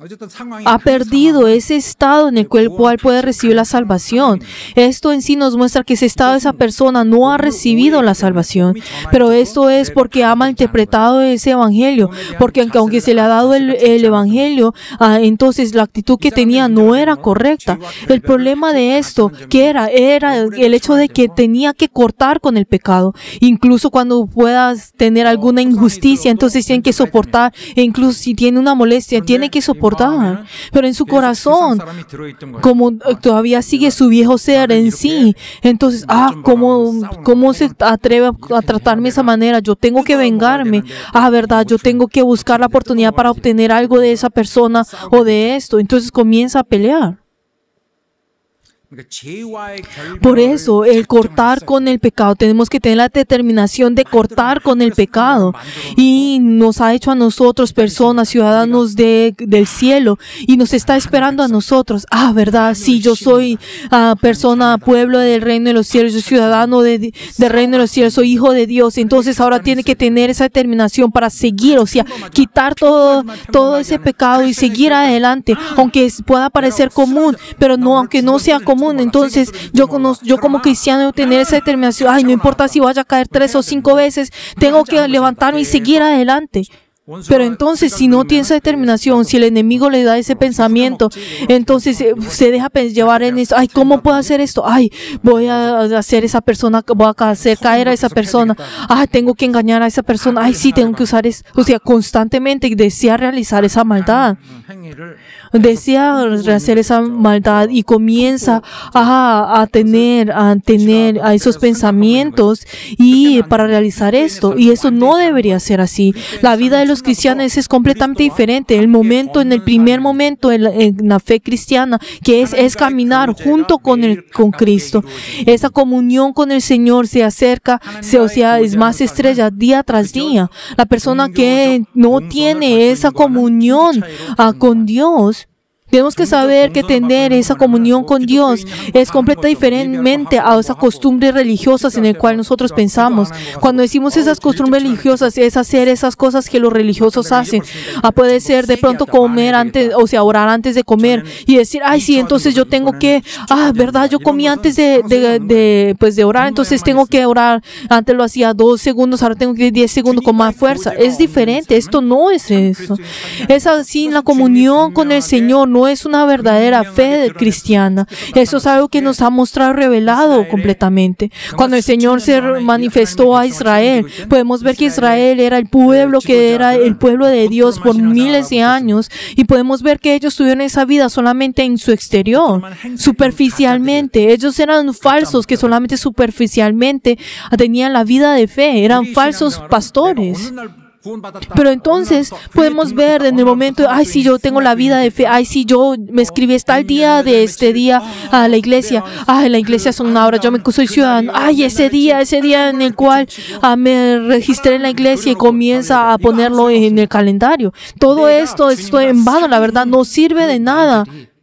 ha perdido ese estado en el cual puede recibir la salvación. Esto en sí nos muestra que ese estado de esa persona no ha recibido la salvación. Pero esto es porque ha malinterpretado ese evangelio. Porque aunque, aunque se le ha dado el, el evangelio, ah, entonces la actitud que tenía no era correcta. El problema de esto, ¿qué era? Era el hecho de que tenía que cortar con el pecado. Incluso cuando puedas tener alguna injusticia, entonces tienen que soportar. E incluso si tiene una molestia, tiene que soportar. Pero en su corazón, como todavía sigue su viejo ser en sí, entonces, ah, ¿cómo, cómo se atreve a tratarme de esa manera? Yo tengo que vengarme. Ah, verdad, yo tengo que buscar la oportunidad para obtener algo de esa persona o de esto. Entonces comienza a pelear. Por eso, el cortar con el pecado, tenemos que tener la determinación de cortar con el pecado. Y nos ha hecho a nosotros personas, ciudadanos de, del cielo, y nos está esperando a nosotros. Ah, verdad, sí, yo soy uh, persona, pueblo del reino de los cielos, yo soy ciudadano de, del reino de los cielos, soy hijo de Dios. Entonces ahora tiene que tener esa determinación para seguir, o sea, quitar todo, todo ese pecado y seguir adelante, aunque pueda parecer común, pero no, aunque no sea común. Entonces, yo, yo como cristiano debo tener esa determinación. Ay, no importa si vaya a caer tres o cinco veces, tengo que levantarme y seguir adelante. Pero entonces, si no tiene esa determinación, si el enemigo le da ese pensamiento, entonces eh, se deja llevar en esto. Ay, ¿cómo puedo hacer esto? Ay, voy a hacer esa persona, voy a hacer caer a esa persona. Ay, tengo que engañar a esa persona. Ay, sí, tengo que usar eso. O sea, constantemente desea realizar esa maldad. Desea hacer esa maldad y comienza a, a tener, a tener a esos pensamientos y para realizar esto. Y eso no debería ser así. La vida de los cristianos es completamente diferente. El momento, en el primer momento en la, en la fe cristiana, que es, es caminar junto con, el, con Cristo. Esa comunión con el Señor se acerca, se, o sea, es más estrella día tras día. La persona que no tiene esa comunión uh, con Dios, tenemos que saber que tener esa comunión con Dios es completamente diferente a esas costumbres religiosas en las cuales nosotros pensamos. Cuando decimos esas costumbres religiosas, es hacer esas cosas que los religiosos hacen. Ah, puede ser de pronto comer antes, o sea, orar antes de comer y decir, ay, sí, entonces yo tengo que, ah, verdad, yo comí antes de, de, de, pues de orar, entonces tengo que orar. Antes lo hacía dos segundos, ahora tengo que diez segundos con más fuerza. Es diferente, esto no es eso. Es así la comunión con el Señor. No es una verdadera fe cristiana. Eso es algo que nos ha mostrado revelado completamente. Cuando el Señor se manifestó a Israel, podemos ver que Israel era el pueblo que era el pueblo de Dios por miles de años y podemos ver que ellos tuvieron esa vida solamente en su exterior, superficialmente. Ellos eran falsos que solamente superficialmente tenían la vida de fe. Eran falsos pastores. Pero entonces podemos ver en el momento, ay, sí, yo tengo la vida de fe, ay, sí, yo me escribí tal día de este día a la iglesia, ay, la iglesia son una hora, yo me soy ciudadano, ay, ese día, ese día en el cual ah, me registré en la iglesia y comienza a ponerlo en el calendario. Todo esto, esto en vano, la verdad, no sirve de nada.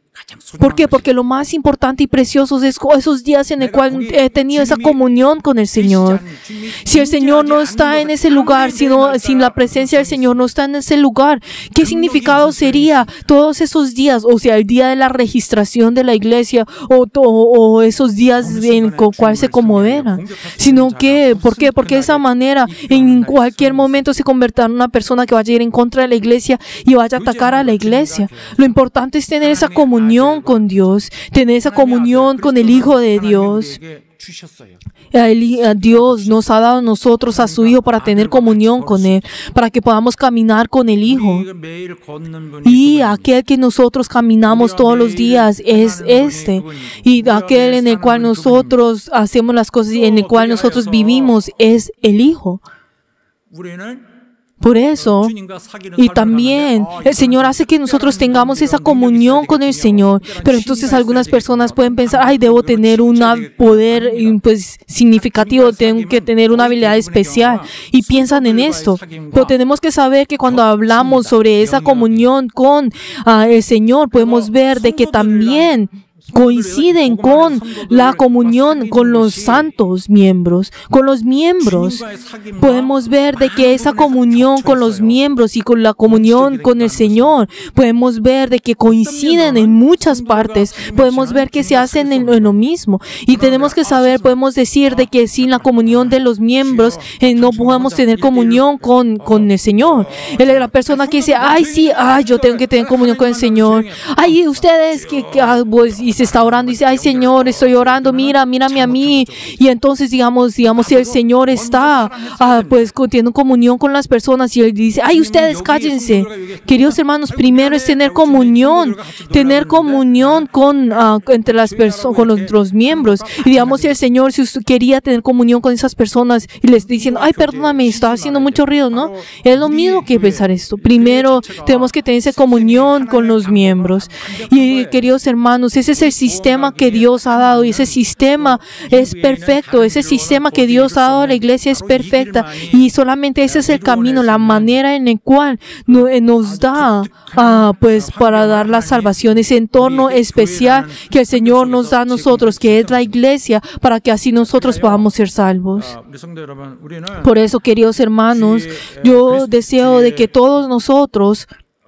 ¿Por qué? Porque lo más importante y precioso es esos días en el cual he tenido esa comunión con el Señor. Si el Señor no está en ese lugar, si, no, si la presencia del Señor no está en ese lugar, ¿qué significado sería todos esos días? O sea, el día de la registración de la iglesia o, o, o esos días en los cuales se conmoveran. Sino que, ¿por qué? Porque de esa manera en cualquier momento se convertirá en una persona que vaya a ir en contra de la iglesia y vaya a atacar a la iglesia. Lo importante es tener esa comunión con Dios, tener esa comunión con el Hijo de Dios. El, Dios nos ha dado a nosotros a su Hijo para tener comunión con Él, para que podamos caminar con el Hijo. Y aquel que nosotros caminamos todos los días es este. Y aquel en el cual nosotros hacemos las cosas y en el cual nosotros vivimos es el Hijo. Por eso, y también el Señor hace que nosotros tengamos esa comunión con el Señor. Pero entonces algunas personas pueden pensar, ay, debo tener un poder pues, significativo, tengo que tener una habilidad especial. Y piensan en esto. Pero tenemos que saber que cuando hablamos sobre esa comunión con uh, el Señor, podemos ver de que también coinciden con la comunión con los santos miembros, con los miembros. Podemos ver de que esa comunión con los miembros y con la comunión con el Señor, podemos ver de que coinciden en muchas partes, podemos ver que se hacen en, en lo mismo. Y tenemos que saber, podemos decir de que sin la comunión de los miembros eh, no podemos tener comunión con, con el Señor. La persona que dice, ay sí, ay yo tengo que tener comunión con el Señor. Ay, ustedes que, que ah, pues, y se está orando y dice, ay Señor, estoy orando, mira, mírame a mí. Y entonces digamos, digamos si el Señor está ah, pues teniendo comunión con las personas y él dice, ay ustedes cállense. Queridos hermanos, primero es tener comunión, tener comunión con uh, entre las personas, con nuestros miembros. Y digamos si el Señor si usted quería tener comunión con esas personas y les diciendo, ay perdóname, está haciendo mucho ruido, ¿no? Es lo mismo que pensar esto. Primero tenemos que tener esa comunión con los miembros. Y queridos hermanos, ese es el sistema que Dios ha dado y ese sistema es perfecto. Ese sistema que Dios ha dado a la iglesia es perfecta y solamente ese es el camino, la manera en la cual nos da uh, pues para dar la salvación, ese entorno especial que el Señor nos da a nosotros, que es la iglesia, para que así nosotros podamos ser salvos. Por eso, queridos hermanos, yo deseo de que todos nosotros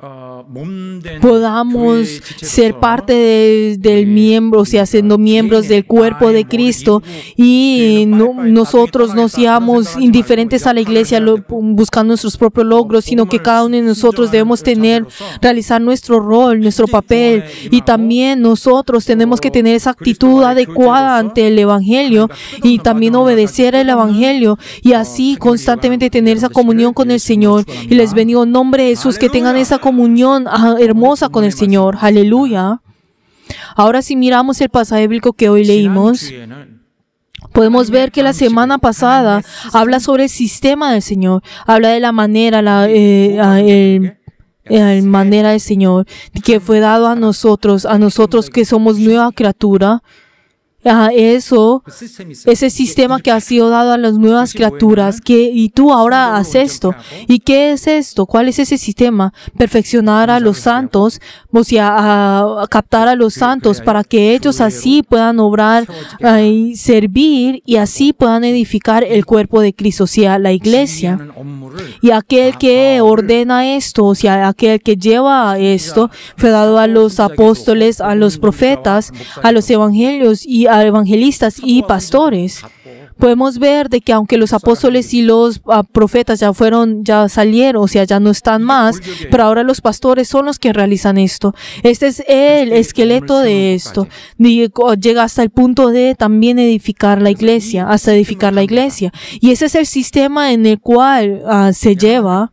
podamos ser parte de, del miembro, o sea, siendo miembros del cuerpo de Cristo y no, nosotros no seamos indiferentes a la iglesia lo, buscando nuestros propios logros, sino que cada uno de nosotros debemos tener, realizar nuestro rol, nuestro papel y también nosotros tenemos que tener esa actitud adecuada ante el Evangelio y también obedecer el Evangelio y así constantemente tener esa comunión con el Señor. Y les bendigo en nombre de Jesús que tengan esa comunión hermosa con el Señor. Aleluya. Ahora si miramos el pasaje bíblico que hoy leímos, podemos ver que la semana pasada habla sobre el sistema del Señor, habla de la manera, la, eh, el, la manera del Señor que fue dado a nosotros, a nosotros que somos nueva criatura. Uh, eso, ese sistema que ha sido dado a las nuevas criaturas, que, y tú ahora haces esto. ¿Y qué es esto? ¿Cuál es ese sistema? Perfeccionar a los santos, o sea, a, a captar a los santos para que ellos así puedan obrar uh, y servir y así puedan edificar el cuerpo de Cristo, o sea, la iglesia. Y aquel que ordena esto, o sea, aquel que lleva esto, fue dado a los apóstoles, a los profetas, a los evangelios y a evangelistas y pastores. Podemos ver de que aunque los apóstoles y los uh, profetas ya fueron, ya salieron, o sea, ya no están más, pero ahora los pastores son los que realizan esto. Este es el esqueleto de esto. Y llega hasta el punto de también edificar la iglesia, hasta edificar la iglesia. Y ese es el sistema en el cual uh, se lleva.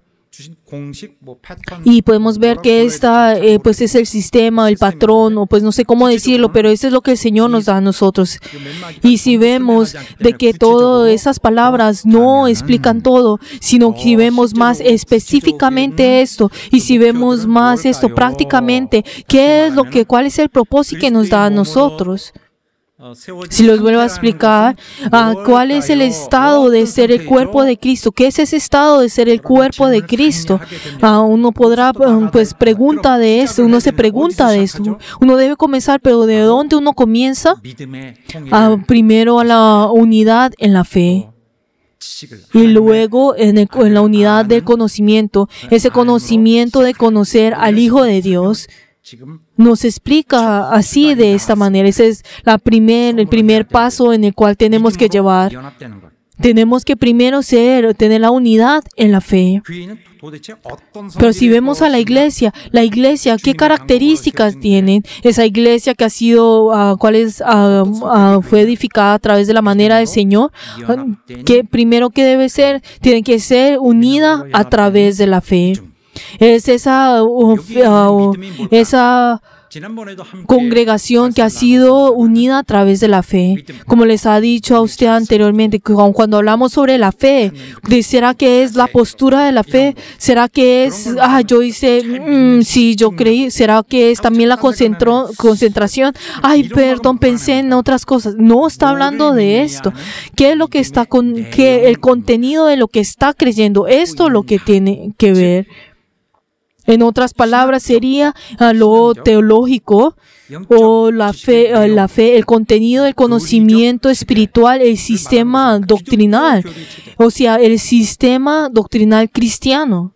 Y podemos ver que esta eh, pues es el sistema, el patrón, o pues no sé cómo decirlo, pero eso es lo que el Señor nos da a nosotros. Y si vemos de que todas esas palabras no explican todo, sino que si vemos más específicamente esto, y si vemos más esto prácticamente, ¿qué es lo que, cuál es el propósito que nos da a nosotros? Si los vuelvo a explicar, uh, ¿cuál es el estado de ser el cuerpo de Cristo? ¿Qué es ese estado de ser el cuerpo de Cristo? Uh, uno podrá, um, pues, pregunta de esto, uno se pregunta de esto. Uno debe comenzar, pero ¿de dónde uno comienza? Uh, primero a la unidad en la fe. Y luego en, el, en la unidad del conocimiento, ese conocimiento de conocer al Hijo de Dios. Nos explica así de esta manera. Ese es la primer, el primer paso en el cual tenemos que llevar. Tenemos que primero ser, tener la unidad en la fe. Pero si vemos a la iglesia, la iglesia, ¿qué características tiene? Esa iglesia que ha sido, uh, ¿cuál es? Uh, uh, fue edificada a través de la manera del Señor. Uh, que primero que debe ser, tiene que ser unida a través de la fe. Es esa, uh, uh, esa congregación que ha sido unida a través de la fe. Como les ha dicho a usted anteriormente, cuando hablamos sobre la fe, ¿será que es la postura de la fe? ¿Será que es, ah, yo hice, mm, sí, yo creí? ¿Será que es también la concentró, concentración? Ay, perdón, pensé en otras cosas. No está hablando de esto. ¿Qué es lo que está con, qué, el contenido de lo que está creyendo? Esto es lo que tiene que ver. En otras palabras, sería uh, lo teológico o la fe, uh, la fe, el contenido del conocimiento espiritual, el sistema doctrinal, o sea, el sistema doctrinal cristiano.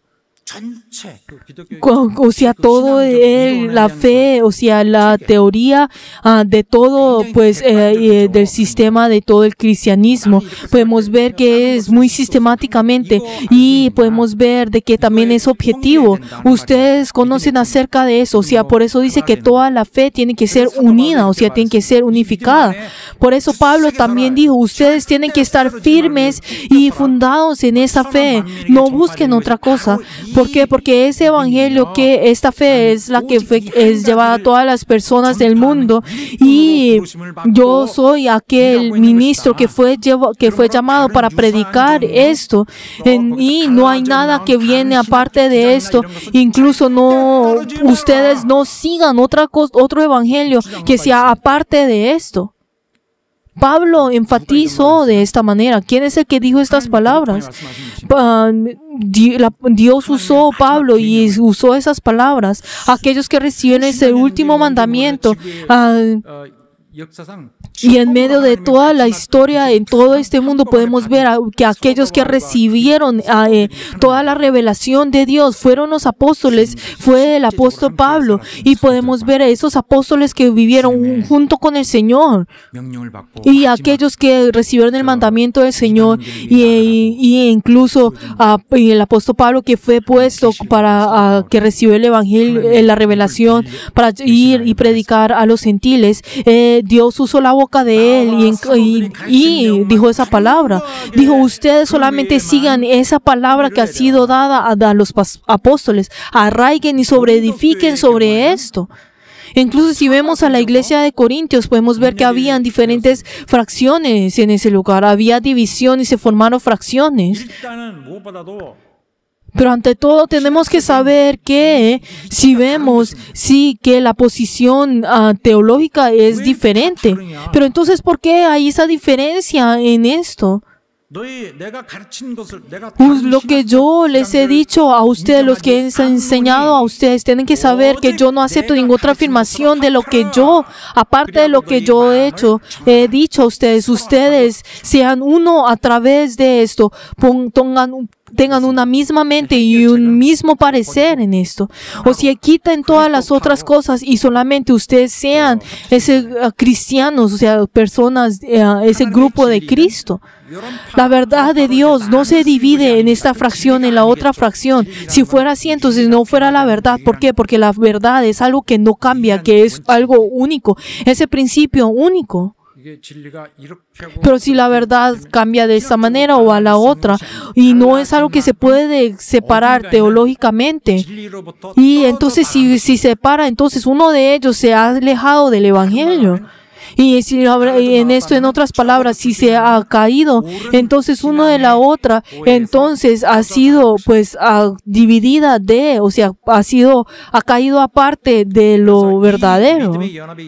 O sea, todo el, la fe, o sea, la teoría uh, de todo, pues, eh, eh, del sistema de todo el cristianismo. Podemos ver que es muy sistemáticamente y podemos ver de que también es objetivo. Ustedes conocen acerca de eso, o sea, por eso dice que toda la fe tiene que ser unida, o sea, tiene que ser unificada. Por eso Pablo también dijo, ustedes tienen que estar firmes y fundados en esa fe. No busquen otra cosa. ¿Por qué? Porque ese evangelio, que esta fe es la que fue, es llevada a todas las personas del mundo, y yo soy aquel ministro que fue, llevo, que fue llamado para predicar esto, en, y no hay nada que viene aparte de esto. Incluso no, ustedes no sigan otra cosa, otro evangelio que sea aparte de esto. Pablo enfatizó de esta manera. ¿Quién es el que dijo estas palabras? Dios usó a Pablo y usó esas palabras. Aquellos que reciben ese último mandamiento. Uh, Y en medio de toda la historia, en todo este mundo, podemos ver que aquellos que recibieron eh, toda la revelación de Dios fueron los apóstoles, fue el apóstol Pablo. Y podemos ver a esos apóstoles que vivieron junto con el Señor. Y aquellos que recibieron el mandamiento del Señor, y, y, y incluso uh, y el apóstol Pablo, que fue puesto para uh, que recibió el evangelio, eh, la revelación, para ir y predicar a los gentiles. Eh, Dios usó la boca de él y, y, y dijo esa palabra. Dijo, ustedes solamente sigan esa palabra que ha sido dada a, a los apóstoles. Arraiguen y sobreedifiquen sobre esto. Incluso si vemos a la iglesia de Corintios, podemos ver que habían diferentes fracciones en ese lugar. Había división y se formaron fracciones. Pero ante todo tenemos que saber que si vemos, sí, que la posición uh, teológica es diferente. Pero entonces, ¿por qué hay esa diferencia en esto? Pues lo que yo les he dicho a ustedes, los que he enseñado a ustedes, tienen que saber que yo no acepto ninguna otra afirmación de lo que yo, aparte de lo que yo he hecho, he dicho a ustedes. Ustedes sean uno a través de esto, pongan un tengan una misma mente y un mismo parecer en esto. O sea, quiten todas las otras cosas y solamente ustedes sean ese uh, cristianos, o sea, personas, uh, ese grupo de Cristo. La verdad de Dios no se divide en esta fracción, en la otra fracción. Si fuera así, entonces no fuera la verdad. ¿Por qué? Porque la verdad es algo que no cambia, que es algo único, ese principio único. Pero si la verdad cambia de esta manera o a la otra, y no es algo que se puede separar teológicamente, y entonces si, si se separa, entonces uno de ellos se ha alejado del evangelio. Y si en esto, en otras palabras, si se ha caído, entonces uno de la otra, entonces ha sido pues a, dividida de, o sea, ha sido, ha caído aparte de lo verdadero.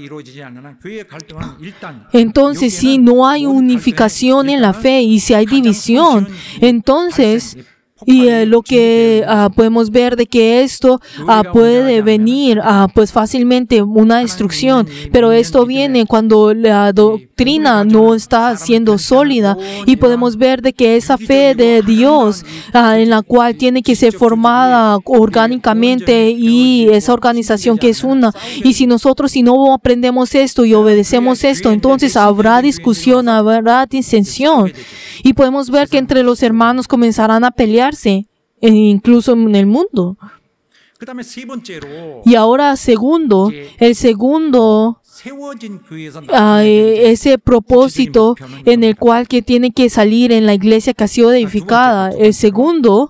Entonces, si no hay unificación en la fe y si hay división, entonces Y eh, lo que uh, podemos ver de que esto uh, puede venir uh, pues fácilmente una destrucción, pero esto viene cuando la doctrina no está siendo sólida, y podemos ver de que esa fe de Dios uh, en la cual tiene que ser formada orgánicamente, y esa organización que es una, y si nosotros si no aprendemos esto y obedecemos esto, entonces habrá discusión, habrá disensión, y podemos ver que entre los hermanos comenzarán a pelear, incluso en el mundo. Y ahora segundo, el segundo, uh, ese propósito en el cual que tiene que salir en la iglesia que ha sido edificada. El segundo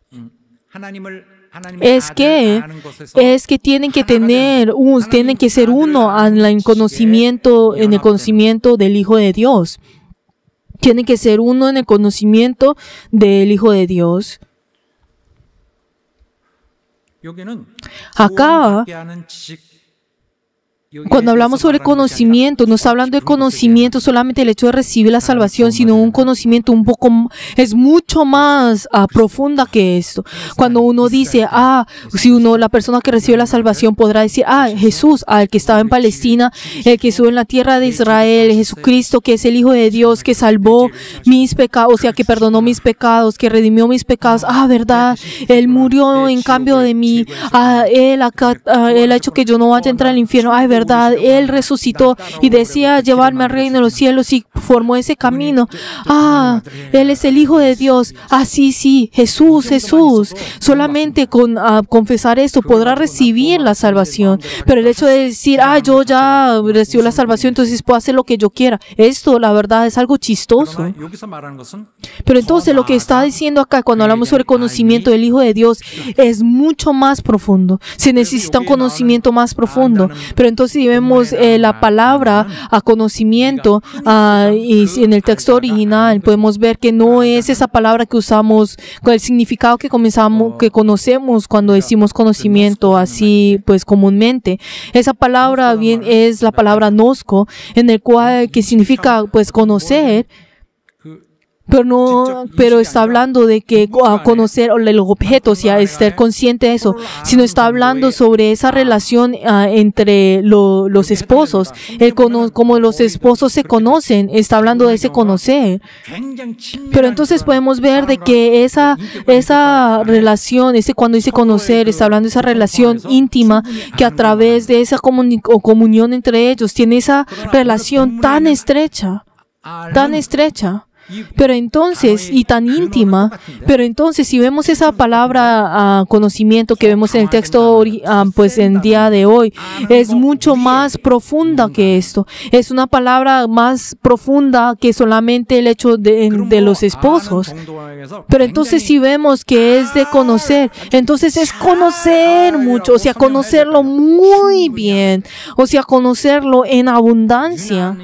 es que es que tienen que tener un, tienen que ser uno en el conocimiento, en el conocimiento del Hijo de Dios. Tienen que ser uno en el conocimiento del Hijo de Dios. Acá Cuando hablamos sobre conocimiento, no está hablando de conocimiento solamente el hecho de recibir la salvación, sino un conocimiento un poco, es mucho más uh, profunda que esto. Cuando uno dice, ah, si uno, la persona que recibe la salvación podrá decir, ah, Jesús, ah, el que estaba en Palestina, el que estuvo en la tierra de Israel, Jesucristo, que es el Hijo de Dios, que salvó mis pecados, o sea, que perdonó mis pecados, que redimió mis pecados. Ah, verdad, Él murió en cambio de mí. Ah, Él, acá, ah, Él ha hecho que yo no vaya a entrar al infierno. Ah, verdad. Él resucitó y decía llevarme al reino de los cielos y formó ese camino. Ah, Él es el Hijo de Dios. Ah, sí, sí, Jesús, Jesús. Solamente con uh, confesar esto podrá recibir la salvación. Pero el hecho de decir, ah, yo ya recibí la salvación, entonces puedo hacer lo que yo quiera. Esto, la verdad, es algo chistoso. Pero entonces lo que está diciendo acá cuando hablamos sobre conocimiento del Hijo de Dios es mucho más profundo. Se necesita un conocimiento más profundo. Pero entonces si vemos eh, la palabra a conocimiento uh, y en el texto original podemos ver que no es esa palabra que usamos con el significado que comenzamos, que conocemos cuando decimos conocimiento así pues comúnmente. Esa palabra bien es la palabra nosco, en el cual que significa pues conocer. Pero no, pero está hablando de que uh, conocer el objeto, o sea, estar consciente de eso, sino está hablando sobre esa relación uh, entre lo, los esposos, el cono, como los esposos se conocen, está hablando de ese conocer. Pero entonces podemos ver de que esa, esa relación, ese cuando dice conocer, está hablando de esa relación íntima que a través de esa comuni- o comunión entre ellos tiene esa relación tan estrecha, tan estrecha. Pero entonces, y tan íntima, pero entonces si vemos esa palabra uh, conocimiento que vemos en el texto uh, pues en día de hoy, es mucho más profunda que esto. Es una palabra más profunda que solamente el hecho de, de los esposos. Pero entonces si vemos que es de conocer, entonces es conocer mucho, o sea, conocerlo muy bien, o sea, conocerlo en abundancia.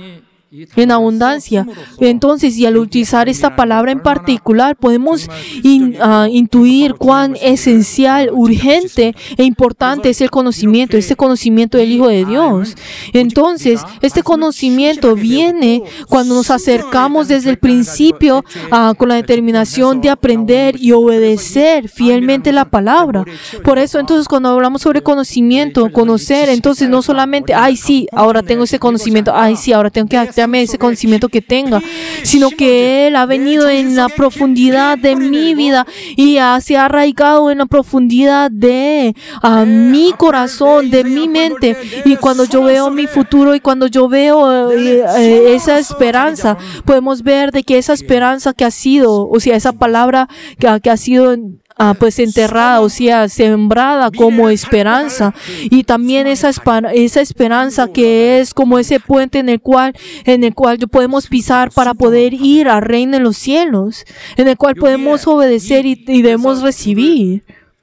En abundancia. Entonces, y al utilizar esta palabra en particular, podemos in, uh, intuir cuán esencial, urgente e importante es el conocimiento, este conocimiento del Hijo de Dios. Entonces, este conocimiento viene cuando nos acercamos desde el principio uh, con la determinación de aprender y obedecer fielmente la palabra. Por eso, entonces, cuando hablamos sobre conocimiento, conocer, entonces no solamente, ay, sí, ahora tengo ese conocimiento, ay, sí, ahora tengo que ese conocimiento que tenga, sino que Él ha venido en la profundidad de mi vida y ha, se ha arraigado en la profundidad de uh, mi corazón, de mi mente. Y cuando yo veo mi futuro y cuando yo veo eh, eh, esa esperanza, podemos ver de que esa esperanza que ha sido, o sea, esa palabra que, que ha sido Ah, pues enterrada, o sea, sembrada como esperanza, y también esa, esa esperanza que es como ese puente en el cual en el cual yo podemos pisar para poder ir al reino en los cielos, en el cual podemos obedecer y, y debemos recibir.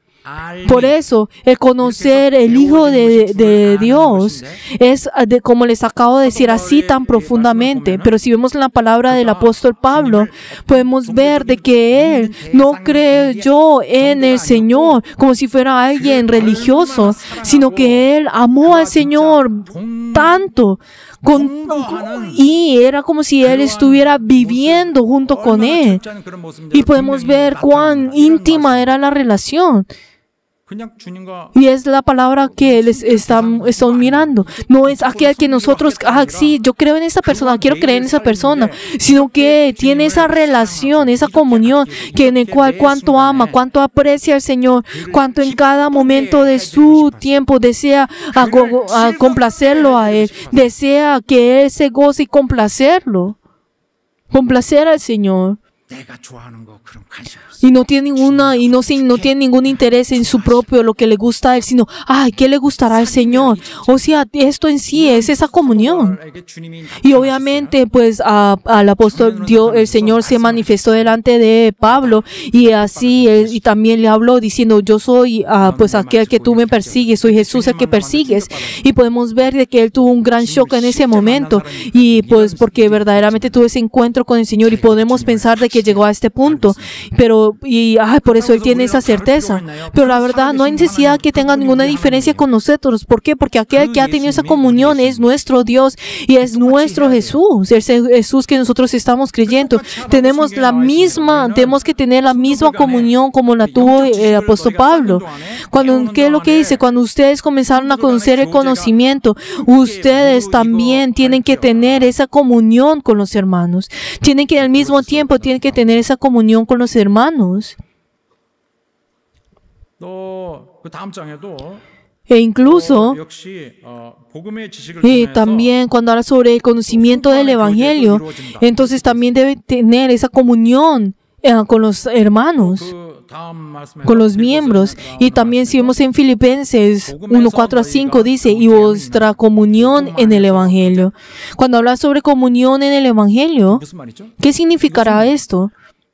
Por eso, el conocer el Hijo de, de Dios es, de, como les acabo de decir, así tan profundamente. Pero si vemos la palabra del apóstol Pablo, podemos ver de que él no creyó en el Señor como si fuera alguien religioso, sino que él amó al Señor tanto con, y era como si él estuviera viviendo junto con él. Y podemos ver cuán íntima era la relación. Y es la palabra que les están, están mirando. No es aquel que nosotros, ah, sí, yo creo en esa persona, quiero creer en esa persona, sino que tiene esa relación, esa comunión, que en el cual cuánto ama, cuánto aprecia al Señor, cuánto en cada momento de su tiempo desea a, a complacerlo a Él, desea que Él se goce y complacerlo, complacer al Señor. Y no tiene ninguna y no, no tiene ningún interés en su propio, lo que le gusta a él, sino, ay, ¿qué le gustará al Señor? O sea, esto en sí es esa comunión. Y obviamente, pues, a, al apóstol Dios, el Señor se manifestó delante de Pablo, y así, él, y también le habló diciendo, yo soy, uh, pues, aquel que tú me persigues, soy Jesús el que persigues. Y podemos ver de que él tuvo un gran shock en ese momento, y pues, porque verdaderamente tuvo ese encuentro con el Señor, y podemos pensar de que que llegó a este punto. Pero, y ay, por eso él tiene esa certeza. Pero la verdad, no hay necesidad que tenga ninguna diferencia con nosotros. ¿Por qué? Porque aquel que ha tenido esa comunión es nuestro Dios y es nuestro Jesús. Es el Jesús que nosotros estamos creyendo. Tenemos la misma, tenemos que tener la misma comunión como la tuvo el apóstol Pablo. Cuando, ¿qué es lo que dice? Cuando ustedes comenzaron a conocer el conocimiento, ustedes también tienen que tener esa comunión con los hermanos. Tienen que al mismo tiempo, tienen que tener esa comunión con los hermanos. E incluso, y también cuando habla sobre el conocimiento del Evangelio, entonces también debe tener esa comunión eh, con los hermanos, con los miembros. Y también si vemos en Filipenses uno, cuatro a cinco dice, y vuestra comunión en el Evangelio. Cuando habla sobre comunión en el Evangelio, ¿qué significará esto?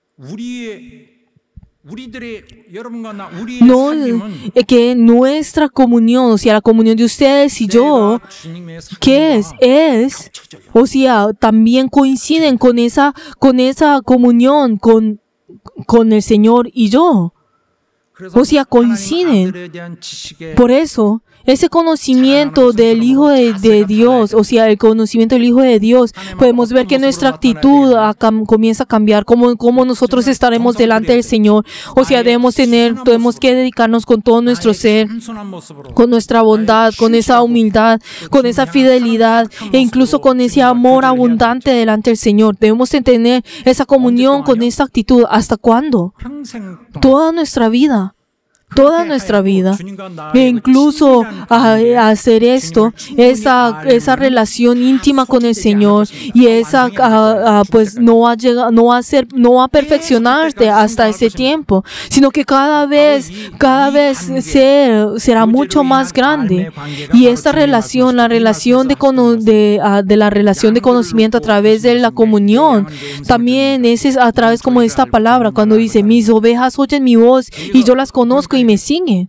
No, eh, que nuestra comunión, o sea, la comunión de ustedes y yo, ¿qué es? Es, o sea, también coinciden con esa, con esa comunión con, con el Señor y yo. O sea, coinciden. Por eso, ese conocimiento del Hijo de, de Dios, o sea, el conocimiento del Hijo de Dios, podemos ver que nuestra actitud a, cam, comienza a cambiar, cómo, cómo nosotros estaremos delante del Señor. O sea, debemos tener, tenemos que dedicarnos con todo nuestro ser, con nuestra bondad, con esa humildad, con esa fidelidad e incluso con ese amor abundante delante del Señor. Debemos tener esa comunión con esa actitud. ¿Hasta cuándo? Toda nuestra vida. Toda nuestra vida, e incluso a, a hacer esto, esa, esa relación íntima con el Señor, y esa, a, a, pues no va a llegar, no va a ser, no va a perfeccionarte hasta ese tiempo, sino que cada vez, cada vez ser, será mucho más grande. Y esta relación, la relación de, de, uh, de la relación de conocimiento a través de la comunión, también es a través como esta palabra, cuando dice, mis ovejas oyen mi voz y yo las conozco y me sigue.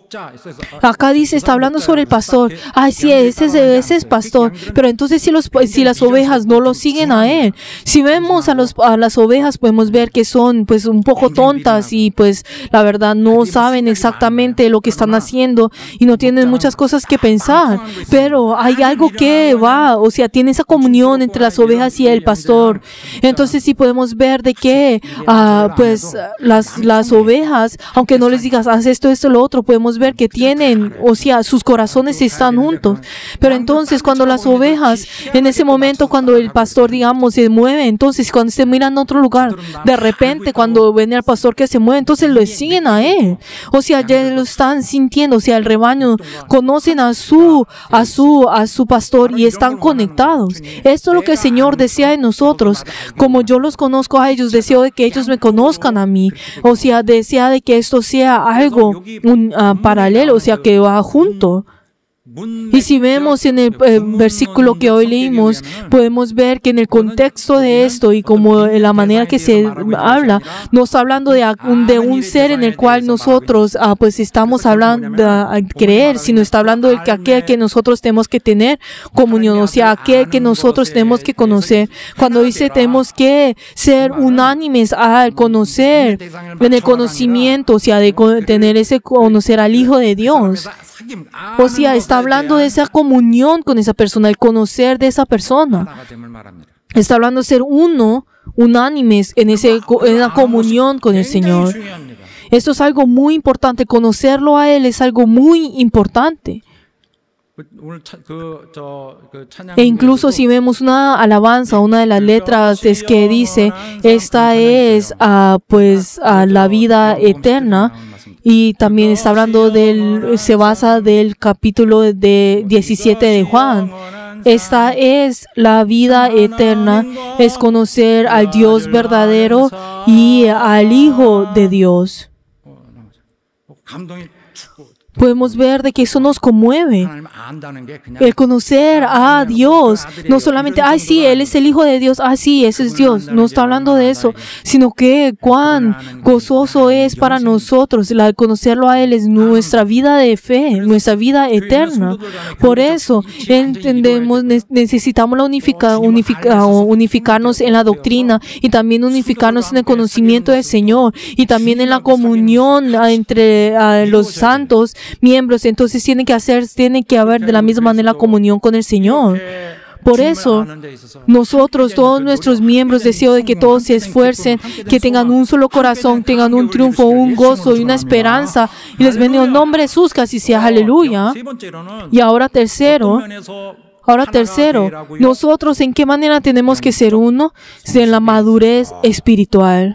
Acá dice, está hablando sobre el pastor. Ay, sí, ese es, ese es pastor. Pero entonces si, los, si las ovejas no lo siguen a él, si vemos a, los, a las ovejas, podemos ver que son pues un poco tontas y pues la verdad no saben exactamente lo que están haciendo y no tienen muchas cosas que pensar. Pero hay algo que va, o sea, tiene esa comunión entre las ovejas y el pastor. Entonces sí podemos ver de que uh, pues las, las ovejas, aunque no les digas, haz esto, esto, lo otro, podemos ver ver que tienen, o sea, sus corazones están juntos. Pero entonces cuando las ovejas, en ese momento cuando el pastor, digamos, se mueve, entonces cuando se miran a otro lugar, de repente cuando ven al pastor que se mueve, entonces lo siguen a él. O sea, ya lo están sintiendo, o sea, el rebaño conocen a su, a su, a su pastor y están conectados. Esto es lo que el Señor desea de nosotros. Como yo los conozco a ellos, deseo de que ellos me conozcan a mí. O sea, desea de que esto sea algo, un uh, paralelo, o sea, que va junto. Y si vemos en el eh, versículo que hoy leímos, podemos ver que en el contexto de esto y como en la manera que se habla, no está hablando de un, de un ser en el cual nosotros ah, pues estamos hablando de creer, sino está hablando de que aquel que nosotros tenemos que tener comunión, o sea, aquel que nosotros tenemos que conocer. Cuando dice tenemos que ser unánimes al conocer, en el conocimiento, o sea, de tener ese conocer al Hijo de Dios. O sea, está hablando de esa comunión con esa persona, el conocer de esa persona. Está hablando de ser uno, unánimes en, ese, en la comunión con el Señor. Esto es algo muy importante. Conocerlo a Él es algo muy importante. E incluso si vemos una alabanza, una de las letras es que dice, esta es uh, pues uh, la vida eterna. Y también está hablando del, se basa del capítulo de diecisiete de Juan. Esta es la vida eterna, es conocer al Dios verdadero y al Hijo de Dios. podemos ver de que eso nos conmueve. 하나님 안다는 게 그냥 El conocer a Dios, no solamente, ay sí, Él es el Hijo de Dios, ah sí, ese es Dios, no está hablando de eso, sino que cuán gozoso es para nosotros, la de conocerlo a Él es nuestra vida de fe, nuestra vida eterna. Por eso entendemos, ne- necesitamos la unifica, unifica, unificarnos en la doctrina y también unificarnos en el conocimiento del Señor y también en la comunión ah, entre ah, los santos miembros. Entonces tienen que hacer, tienen que haber de la misma manera comunión con el Señor. Por eso, nosotros, todos nuestros miembros, deseo de que todos se esfuercen, que tengan un solo corazón, tengan un triunfo, un gozo y una esperanza. Y les bendigo en nombre de Jesús, que así sea, aleluya. Y ahora tercero, ahora tercero, nosotros en qué manera tenemos que ser uno, en la madurez espiritual.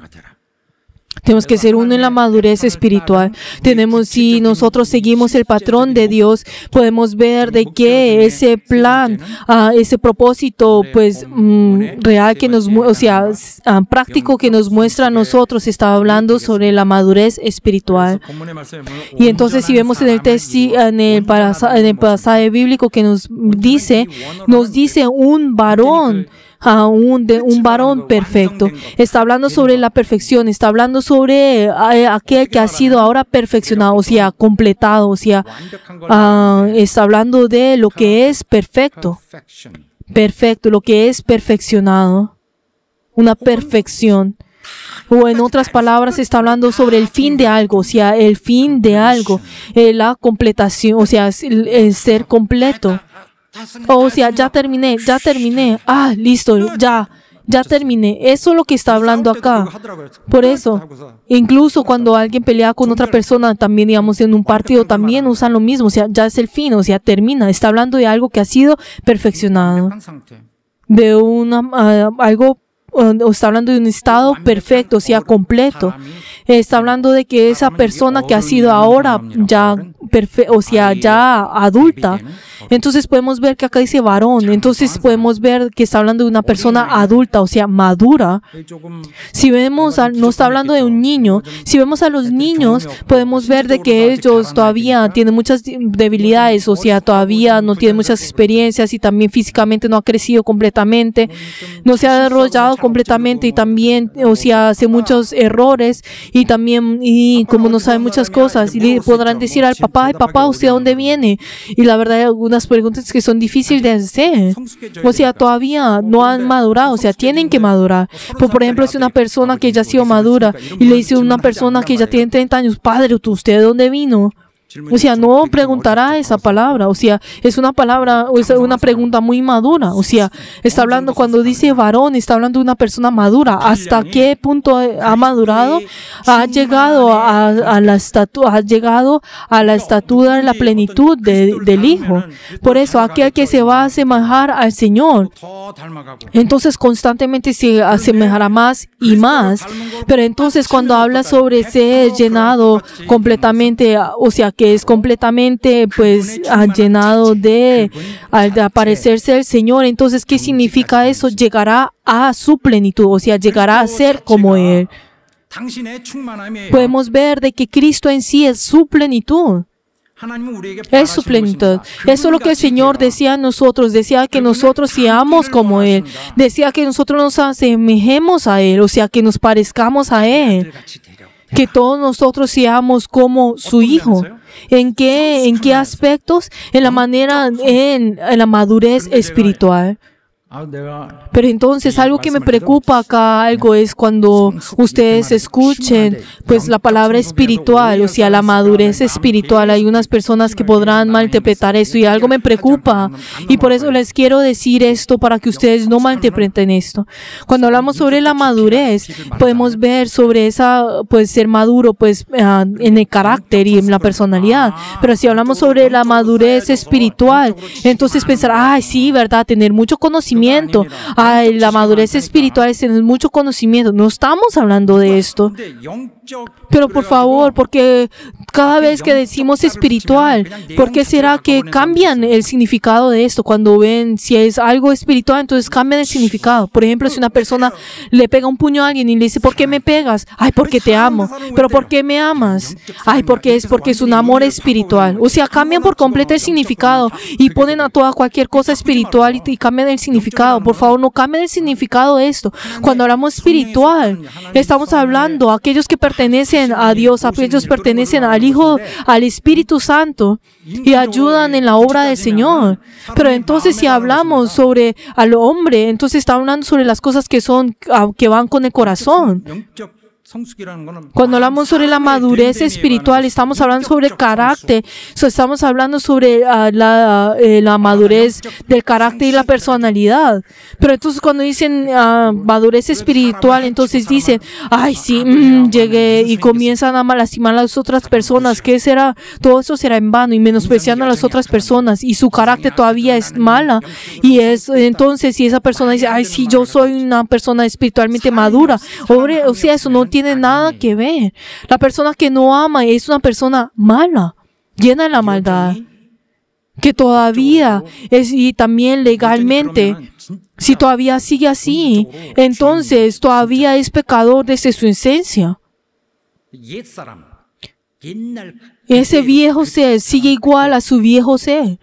Tenemos que ser uno en la madurez espiritual. Tenemos, si nosotros seguimos el patrón de Dios, podemos ver de que ese plan, uh, ese propósito, pues, mm, real que nos, mu- o sea, uh, práctico que nos muestra a nosotros, está hablando sobre la madurez espiritual. Y entonces, si vemos en el testi, en el, parasa- en el pasaje bíblico que nos dice, nos dice un varón, a un, de un varón perfecto. Está hablando sobre la perfección, está hablando sobre eh, aquel que ha sido ahora perfeccionado, o sea, completado, o sea, ah, está hablando de lo que es perfecto, perfecto, lo que es perfeccionado, una perfección. O en otras palabras, está hablando sobre el fin de algo, o sea, el fin de algo, eh, la completación, o sea, el, el ser completo. O sea, ya terminé, ya terminé. Ah, listo, ya, ya terminé. Eso es lo que está hablando acá. Por eso, incluso cuando alguien pelea con otra persona, también, digamos, en un partido, también usan lo mismo. O sea, ya es el fin, o sea, termina. Está hablando de algo que ha sido perfeccionado. De una, uh, algo, uh, está hablando de un estado perfecto, o sea, completo. Está hablando de que esa persona que ha sido ahora ya, perfe- o sea, ya adulta. Entonces podemos ver que acá dice varón. Entonces podemos ver que está hablando de una persona adulta, o sea, madura. Si vemos, a, no está hablando de un niño. Si vemos a los niños, podemos ver de que ellos todavía tienen muchas debilidades, o sea, todavía no tienen muchas experiencias y también físicamente no ha crecido completamente, no se ha desarrollado completamente y también, o sea, hace muchos errores y también, y como no sabe muchas cosas, y le podrán decir al papá, ay, papá, ¿usted a dónde viene? Y la verdad hay algunas preguntas que son difíciles de hacer. O sea, todavía no han madurado, o sea, tienen que madurar. Por, por ejemplo, si una persona que ya ha sido madura y le dice a una persona que ya tiene treinta años, padre, ¿usted de dónde vino? O sea, no preguntará esa palabra. O sea, es una palabra, o es una pregunta muy madura. O sea, está hablando, cuando dice varón, está hablando de una persona madura. ¿Hasta qué punto ha madurado? Ha llegado a, a la estatura, ha llegado a la estatura de la plenitud de, del Hijo. Por eso, aquel que se va a asemejar al Señor, entonces constantemente se asemejará más y más. Pero entonces, cuando habla sobre ser llenado completamente, o sea, que es completamente, pues, ah, llenado de, ah, de aparecerse el Señor. Entonces, ¿qué significa eso? Llegará a su plenitud, o sea, llegará a ser como Él. Podemos ver de que Cristo en sí es su plenitud. Es su plenitud. Eso es lo que el Señor decía a nosotros. Decía que nosotros seamos como Él. Decía que nosotros nos asemejemos a Él, o sea, que nos parezcamos a Él. Que todos nosotros seamos como su Hijo. ¿En qué, en qué aspectos? En la manera, en, en la madurez espiritual. Pero entonces algo que me preocupa acá, algo es cuando ustedes escuchen pues la palabra espiritual, o sea, la madurez espiritual. Hay unas personas que podrán malinterpretar esto y algo me preocupa. Y por eso les quiero decir esto para que ustedes no malinterpreten esto. Cuando hablamos sobre la madurez, podemos ver sobre esa, pues ser maduro, pues uh, en el carácter y en la personalidad. Pero si hablamos sobre la madurez espiritual, entonces pensar, ay, sí, ¿verdad? Tener mucho conocimiento conocimiento. Ay, la madurez espiritual es tener mucho conocimiento. No estamos hablando de esto. Pero por favor, porque cada vez que decimos espiritual, ¿por qué será que cambian el significado de esto? Cuando ven si es algo espiritual, entonces cambian el significado. Por ejemplo, si una persona le pega un puño a alguien y le dice, ¿por qué me pegas? Ay, porque te amo. ¿Pero por qué me amas? Ay, porque es porque es un amor espiritual. O sea, cambian por completo el significado y ponen a toda cualquier cosa espiritual y, y cambian el significado. Por favor, no cambien el significado de esto. Cuando hablamos espiritual, estamos hablando a aquellos que pertenecen a Dios, a aquellos que pertenecen al Hijo, al Espíritu Santo y ayudan en la obra del Señor. Pero entonces si hablamos sobre al hombre, entonces está hablando sobre las cosas que son, que van con el corazón. Cuando hablamos sobre la madurez espiritual, estamos hablando sobre el carácter, so, estamos hablando sobre uh, la, uh, la madurez del carácter y la personalidad. Pero entonces cuando dicen uh, madurez espiritual, entonces dicen, ay sí, mm, llegué y comienzan a lastimar a las otras personas. ¿Qué será? Todo eso será en vano y menospreciando a las otras personas y su carácter todavía es mala. Y es entonces si esa persona dice, ay sí, yo soy una persona espiritualmente madura, o sea, eso no tiene tiene nada que ver. La persona que no ama es una persona mala, llena de la maldad, que todavía es, y también legalmente, si todavía sigue así, entonces todavía es pecador desde su esencia. Ese viejo ser sigue igual a su viejo ser.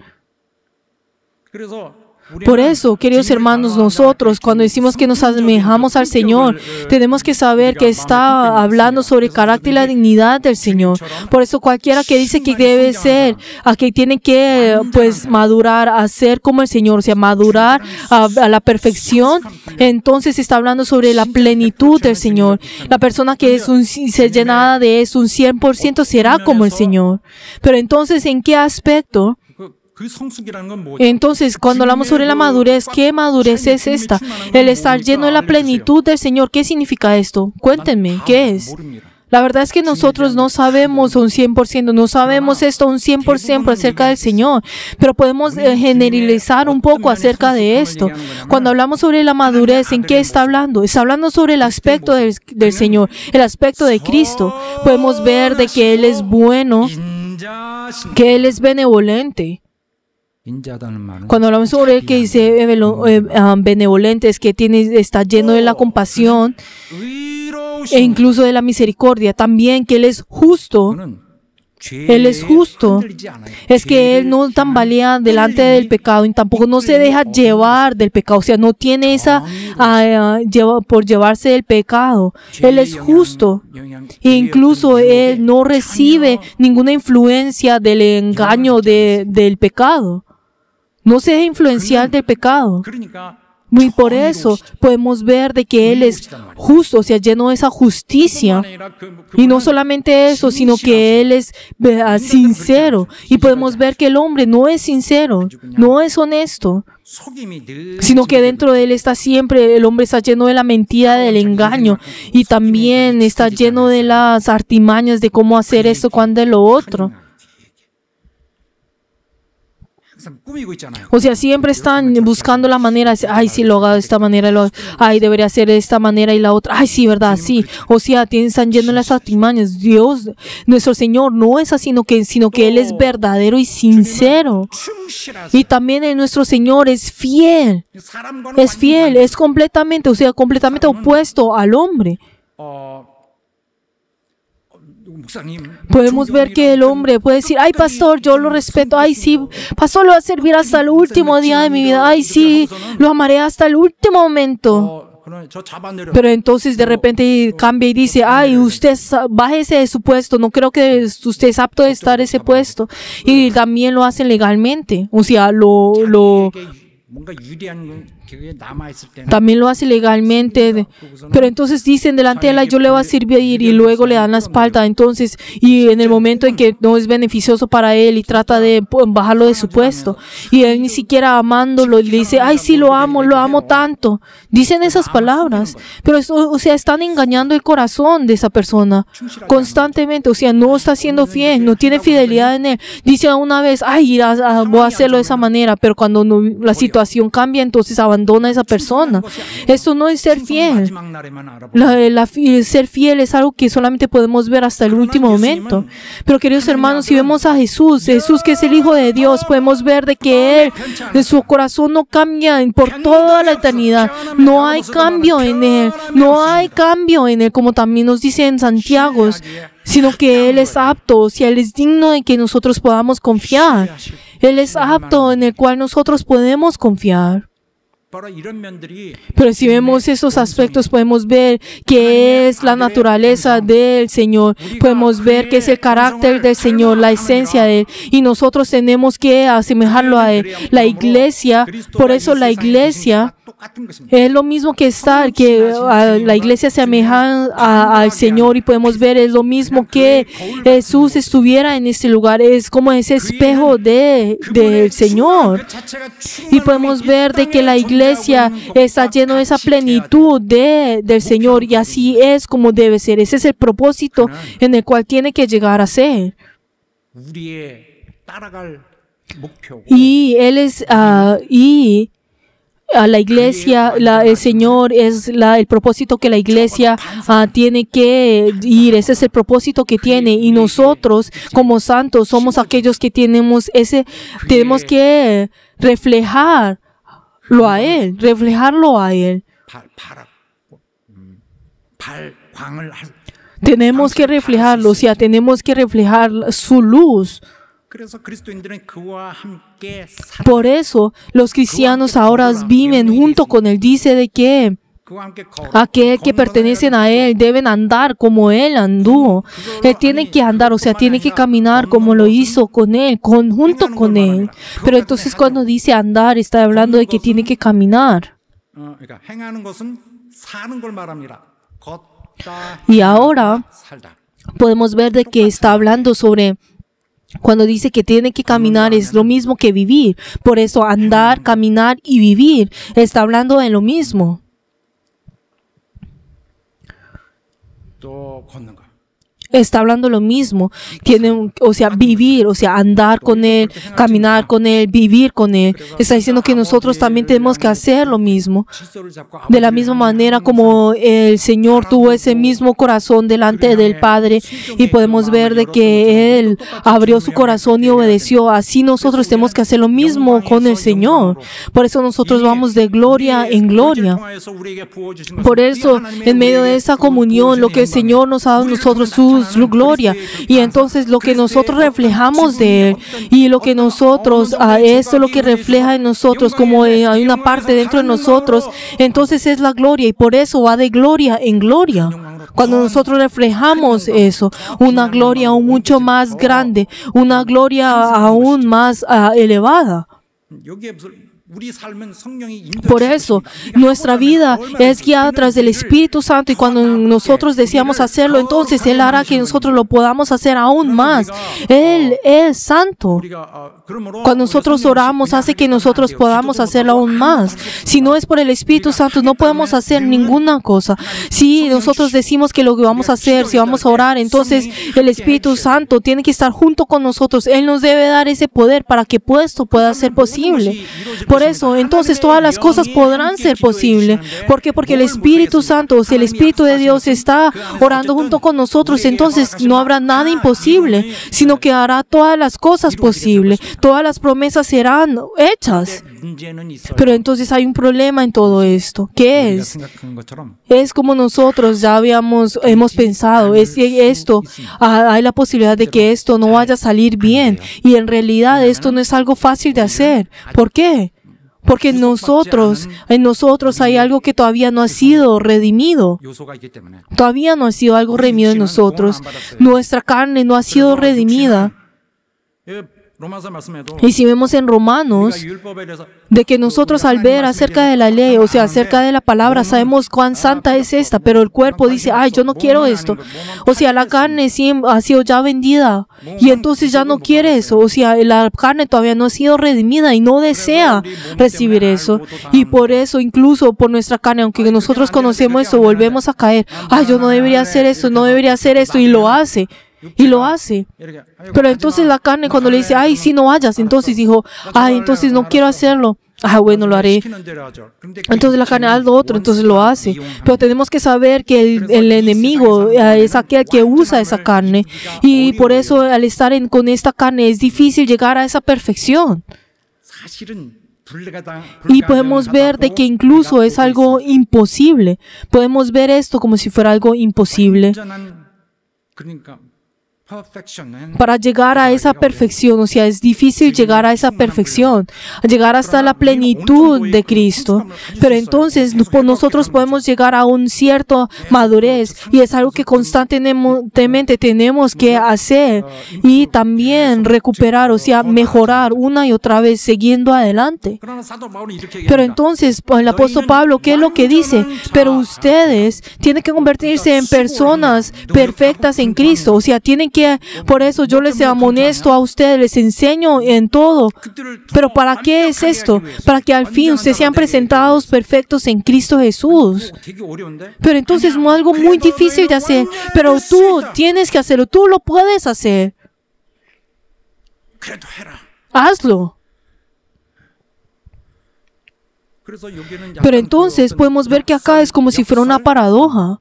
Por eso, queridos hermanos, nosotros cuando decimos que nos asemejamos al Señor, tenemos que saber que está hablando sobre el carácter y la dignidad del Señor. Por eso cualquiera que dice que debe ser, a que tiene que pues madurar, a ser como el Señor, o sea, madurar a, a la perfección, entonces está hablando sobre la plenitud del Señor. La persona que es un, se llenada de eso, un cien por ciento será como el Señor. Pero entonces, ¿en qué aspecto? Entonces, cuando hablamos sobre la madurez, ¿qué madurez es esta? El estar lleno de la plenitud del Señor. ¿Qué significa esto? Cuéntenme, ¿qué es? La verdad es que nosotros no sabemos un cien por ciento, no sabemos esto un cien por ciento acerca del Señor, pero podemos eh, generalizar un poco acerca de esto. Cuando hablamos sobre la madurez, ¿en qué está hablando? Está hablando sobre el aspecto del, del Señor, el aspecto de Cristo. Podemos ver de que Él es bueno, que Él es benevolente. Cuando hablamos sobre el que dice eh, um, benevolente, es que tiene, está lleno de la compasión e incluso de la misericordia. También que Él es justo. Él es justo. Es que Él no tambalea delante del pecado y tampoco no se deja llevar del pecado. O sea, no tiene esa uh, uh, lleva, por llevarse del pecado. Él es justo. E incluso Él no recibe ninguna influencia del engaño de, del pecado. No se deja influenciar del pecado. Y por eso podemos ver de que Él es justo, o sea, lleno de esa justicia. Y no solamente eso, sino que Él es uh, sincero. Y podemos ver que el hombre no es sincero, no es honesto, sino que dentro de Él está siempre, el hombre está lleno de la mentira, del engaño. Y también está lleno de las artimañas de cómo hacer esto, cuando es lo otro. O sea, siempre están buscando la manera, ay, sí, lo hago de esta manera, lo, ay, debería ser de esta manera y la otra, ay, sí, verdad, sí. O sea, tienen, están yendo en las artimañas. Dios, nuestro Señor, no es así, sino que, sino que Él es verdadero y sincero. Y también el, nuestro Señor es fiel. Es fiel, es completamente, o sea, completamente opuesto al hombre. Podemos ver que el hombre puede decir, ay, pastor, yo lo respeto, ay, sí, pastor, lo va a servir hasta el último día de mi vida, ay, sí, lo amaré hasta el último momento. Pero entonces de repente cambia y dice, ay, usted bájese de su puesto, no creo que usted es apto de estar en ese puesto. Y también lo hace legalmente, o sea, lo... lo también lo hace legalmente, pero entonces dicen delante de él, yo le voy a servir y luego le dan la espalda. Entonces, y en el momento en que no es beneficioso para él y trata de bajarlo de su puesto, y él ni siquiera amándolo, le dice, ay, sí, lo amo, lo amo tanto. Dicen esas palabras, pero o sea, están engañando el corazón de esa persona constantemente. O sea, no está siendo fiel, no tiene fidelidad en él. Dice una vez, ay, voy a hacerlo de esa manera, pero cuando no, la situación cambia, entonces abandona abandona a esa persona. Esto no es ser fiel. La, la, ser fiel es algo que solamente podemos ver hasta el último momento. Pero queridos hermanos, si vemos a Jesús, Jesús que es el Hijo de Dios, podemos ver de que Él, de su corazón no cambia por toda la eternidad. No hay cambio en Él. No hay cambio en Él, como también nos dice en Santiago, sino que Él es apto, o sea, Él es digno de que nosotros podamos confiar. Él es apto en el cual nosotros podemos confiar. Pero si vemos esos aspectos, podemos ver que es la naturaleza del Señor. Podemos ver que es el carácter del Señor, la esencia de Él. Y nosotros tenemos que asemejarlo a Él. La iglesia, por eso la iglesia es lo mismo que estar, que a, la iglesia se asemeja a, al Señor, y podemos ver, es lo mismo que Jesús estuviera en este lugar. Es como ese espejo de, del Señor. Y podemos ver de que la iglesia está lleno de esa plenitud de, del Señor, y así es como debe ser. Ese es el propósito en el cual tiene que llegar a ser. Y Él es uh, y a la iglesia, la, el Señor es la, el propósito que la iglesia uh, tiene que ir. Ese es el propósito que tiene, y nosotros como santos somos aquellos que tenemos ese, tenemos que reflejar lo a Él, reflejarlo a Él. Tenemos que reflejarlo, o sea, tenemos que reflejar su luz. Por eso los cristianos ahora viven junto con Él. Dice de que aquel que pertenecen a Él deben andar como Él anduvo. Él tiene que andar, o sea, tiene que caminar como lo hizo con Él, con, junto con Él. Pero entonces cuando dice andar, está hablando de que tiene que caminar. Y ahora podemos ver de que está hablando sobre, cuando dice que tiene que caminar, es lo mismo que vivir. Por eso andar, caminar y vivir está hablando de lo mismo. Está hablando lo mismo. Tiene, o sea, vivir, o sea, andar con Él, caminar con Él, vivir con Él. Está diciendo que nosotros también tenemos que hacer lo mismo. De la misma manera como el Señor tuvo ese mismo corazón delante del Padre, y podemos ver de que Él abrió su corazón y obedeció. Así nosotros tenemos que hacer lo mismo con el Señor. Por eso nosotros vamos de gloria en gloria. Por eso, en medio de esa comunión, lo que el Señor nos ha dado a nosotros, su su gloria, y entonces lo que nosotros reflejamos de Él, y lo que nosotros, a esto lo que refleja en nosotros, como hay una parte dentro de nosotros, entonces es la gloria, y por eso va de gloria en gloria. Cuando nosotros reflejamos eso, una gloria aún mucho más grande, una gloria aún más uh, elevada. Por eso, nuestra vida es guiada tras del Espíritu Santo, y cuando nosotros deseamos hacerlo, entonces Él hará que nosotros lo podamos hacer aún más. Él es santo. Cuando nosotros oramos, hace que nosotros podamos hacerlo aún más. Si no es por el Espíritu Santo, no podemos hacer ninguna cosa. Si nosotros decimos que lo que vamos a hacer, si vamos a orar, entonces el Espíritu Santo tiene que estar junto con nosotros. Él nos debe dar ese poder para que esto pueda ser posible. Por eso, entonces todas las cosas podrán ser posibles. ¿Por qué? Porque el Espíritu Santo, si el Espíritu de Dios está orando junto con nosotros, entonces no habrá nada imposible, sino que hará todas las cosas posibles. Todas las promesas serán hechas. Pero entonces hay un problema en todo esto. ¿Qué es? Es como nosotros ya habíamos hemos pensado. Es que esto, hay la posibilidad de que esto no vaya a salir bien. Y en realidad esto no es algo fácil de hacer. ¿Por qué? Porque en nosotros, en nosotros hay algo que todavía no ha sido redimido. Todavía no ha sido algo redimido en nosotros. Nuestra carne no ha sido redimida. Y si vemos en Romanos, de que nosotros al ver acerca de la ley, o sea, acerca de la palabra, sabemos cuán santa es esta, pero el cuerpo dice, ay, yo no quiero esto. O sea, la carne sí ha sido ya vendida, y entonces ya no quiere eso. O sea, la carne todavía no ha sido redimida y no desea recibir eso. Y por eso, incluso por nuestra carne, aunque nosotros conocemos eso, volvemos a caer. Ay, yo no debería hacer esto, no debería hacer esto, y lo hace. y lo hace. Pero entonces la carne cuando le dice, ay, si no vayas, entonces dijo, ay, entonces no quiero hacerlo. Ah, bueno, lo haré. Entonces la carne hace lo otro, entonces lo hace. Pero tenemos que saber que el, el enemigo eh, es aquel que usa esa carne. Y por eso al estar en, con esta carne es difícil llegar a esa perfección. Y podemos ver de que incluso es algo imposible. Podemos ver esto como si fuera algo imposible. Para llegar a esa perfección, o sea, es difícil llegar a esa perfección, llegar hasta la plenitud de Cristo. Pero entonces nosotros podemos llegar a un cierto madurez y es algo que constantemente tenemos que hacer y también recuperar, o sea, mejorar una y otra vez, siguiendo adelante. Pero entonces el apóstol Pablo, ¿qué es lo que dice? Pero ustedes tienen que convertirse en personas perfectas en Cristo, o sea, tienen que que por eso yo les amonesto a ustedes, les enseño en todo. Pero ¿para qué es esto? Para que al fin ustedes sean presentados perfectos en Cristo Jesús. Pero entonces es algo muy difícil de hacer. Pero tú tienes que hacerlo, tú lo puedes hacer. Hazlo. Pero entonces podemos ver que acá es como si fuera una paradoja.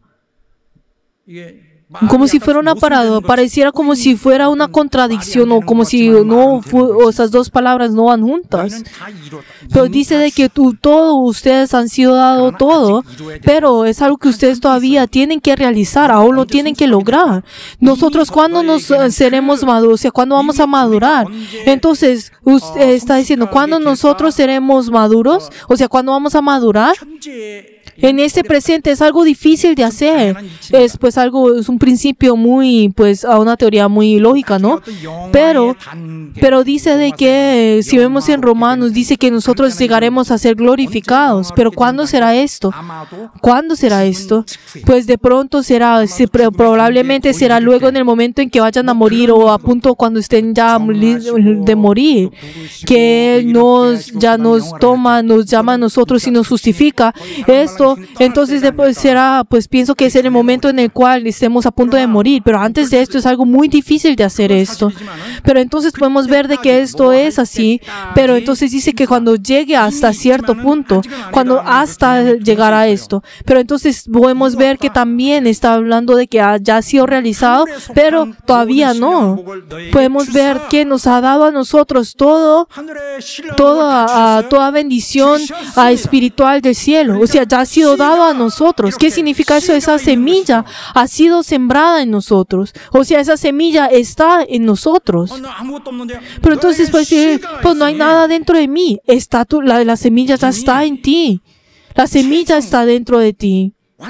Como si fuera una paradoja, pareciera como si fuera una contradicción o como si no o esas dos palabras no van juntas. Pero dice de que tú, todo, ustedes han sido dado todo, pero es algo que ustedes todavía tienen que realizar, aún lo tienen que lograr. Nosotros, ¿cuándo nos seremos maduros? O sea, ¿cuándo vamos a madurar? Entonces, usted está diciendo, ¿cuándo nosotros seremos maduros? O sea, ¿cuándo vamos a madurar? En este presente es algo difícil de hacer. Es pues algo, es un principio muy, pues a una teoría muy lógica, ¿no? Pero, pero dice de que, si vemos en Romanos, dice que nosotros llegaremos a ser glorificados. Pero ¿cuándo será esto? ¿Cuándo será esto? Pues de pronto será, probablemente será luego en el momento en que vayan a morir o a punto cuando estén ya de morir. Que Él nos, ya nos toma, nos llama a nosotros y nos justifica. Esto entonces después será, pues pienso que es en el momento en el cual estemos a punto de morir, pero antes de esto es algo muy difícil de hacer esto. Pero entonces podemos ver de que esto es así, pero entonces dice que cuando llegue hasta cierto punto, cuando hasta llegar a esto, pero entonces podemos ver que también está hablando de que ya ha sido realizado, pero todavía no. Podemos ver que nos ha dado a nosotros todo, toda, uh, toda bendición uh, espiritual del cielo, o sea, ya ha sido dado a nosotros. ¿Qué significa eso? Esa semilla ha sido sembrada en nosotros. O sea, esa semilla está en nosotros. Pero entonces puedes decir, pues no hay nada dentro de mí. Está tu, la, la semilla ya está en ti. La semilla está dentro de ti.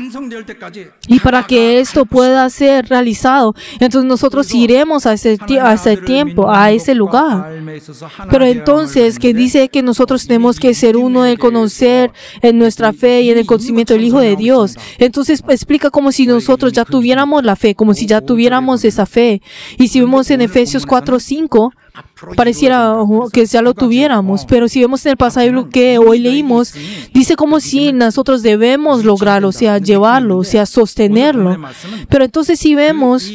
Y para que esto pueda ser realizado, entonces nosotros iremos a ese, a ese tiempo, a ese lugar. Pero entonces, que dice que nosotros tenemos que ser uno de conocer en nuestra fe y en el conocimiento del Hijo de Dios. Entonces explica como si nosotros ya tuviéramos la fe, como si ya tuviéramos esa fe. Y si vemos en Efesios cuatro cinco, pareciera que ya lo tuviéramos, pero si vemos en el pasaje que hoy leímos, dice como si nosotros debemos lograrlo, o sea, llevarlo, o sea, sostenerlo. Pero entonces si vemos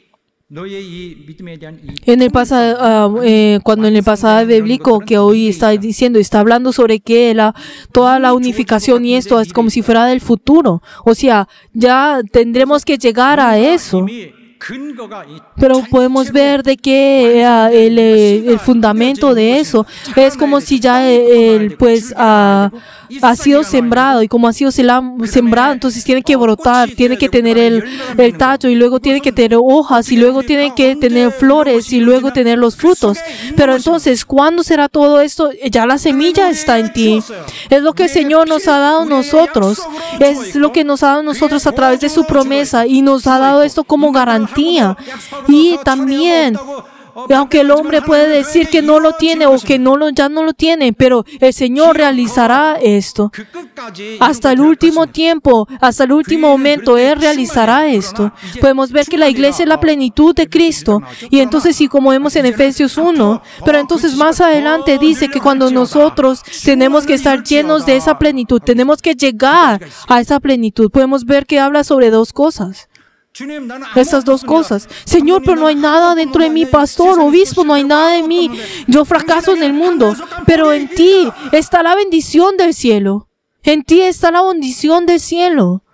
en el pasado, uh, eh, cuando en el pasaje bíblico que hoy está diciendo, está hablando sobre que la, toda la unificación y esto es como si fuera del futuro, o sea, ya tendremos que llegar a eso. Pero podemos ver de que uh, el, el fundamento de eso es como si ya el, pues uh, ha sido sembrado, y como ha sido sembrado, entonces tiene que brotar, tiene que tener el, el tallo, y luego tiene que tener hojas, y luego tiene que tener flores, y luego tener los frutos. Pero entonces, ¿cuándo será todo esto? Ya la semilla está en ti. Es lo que el Señor nos ha dado a nosotros. Es lo que nos ha dado a nosotros a través de su promesa, y nos ha dado esto como garantía. Y también, aunque el hombre puede decir que no lo tiene o que no lo, ya no lo tiene, pero el Señor realizará esto. Hasta el último tiempo, hasta el último momento, Él realizará esto. Podemos ver que la iglesia es la plenitud de Cristo. Y entonces, sí, como vemos en Efesios uno, pero entonces más adelante dice que cuando nosotros tenemos que estar llenos de esa plenitud, tenemos que llegar a esa plenitud. Podemos ver que habla sobre dos cosas. Estas dos cosas. Señor, pero no hay nada dentro de mí, pastor, obispo, no hay nada de mí. Yo fracaso en el mundo, pero en ti está la bendición del cielo. En ti está la bendición del cielo.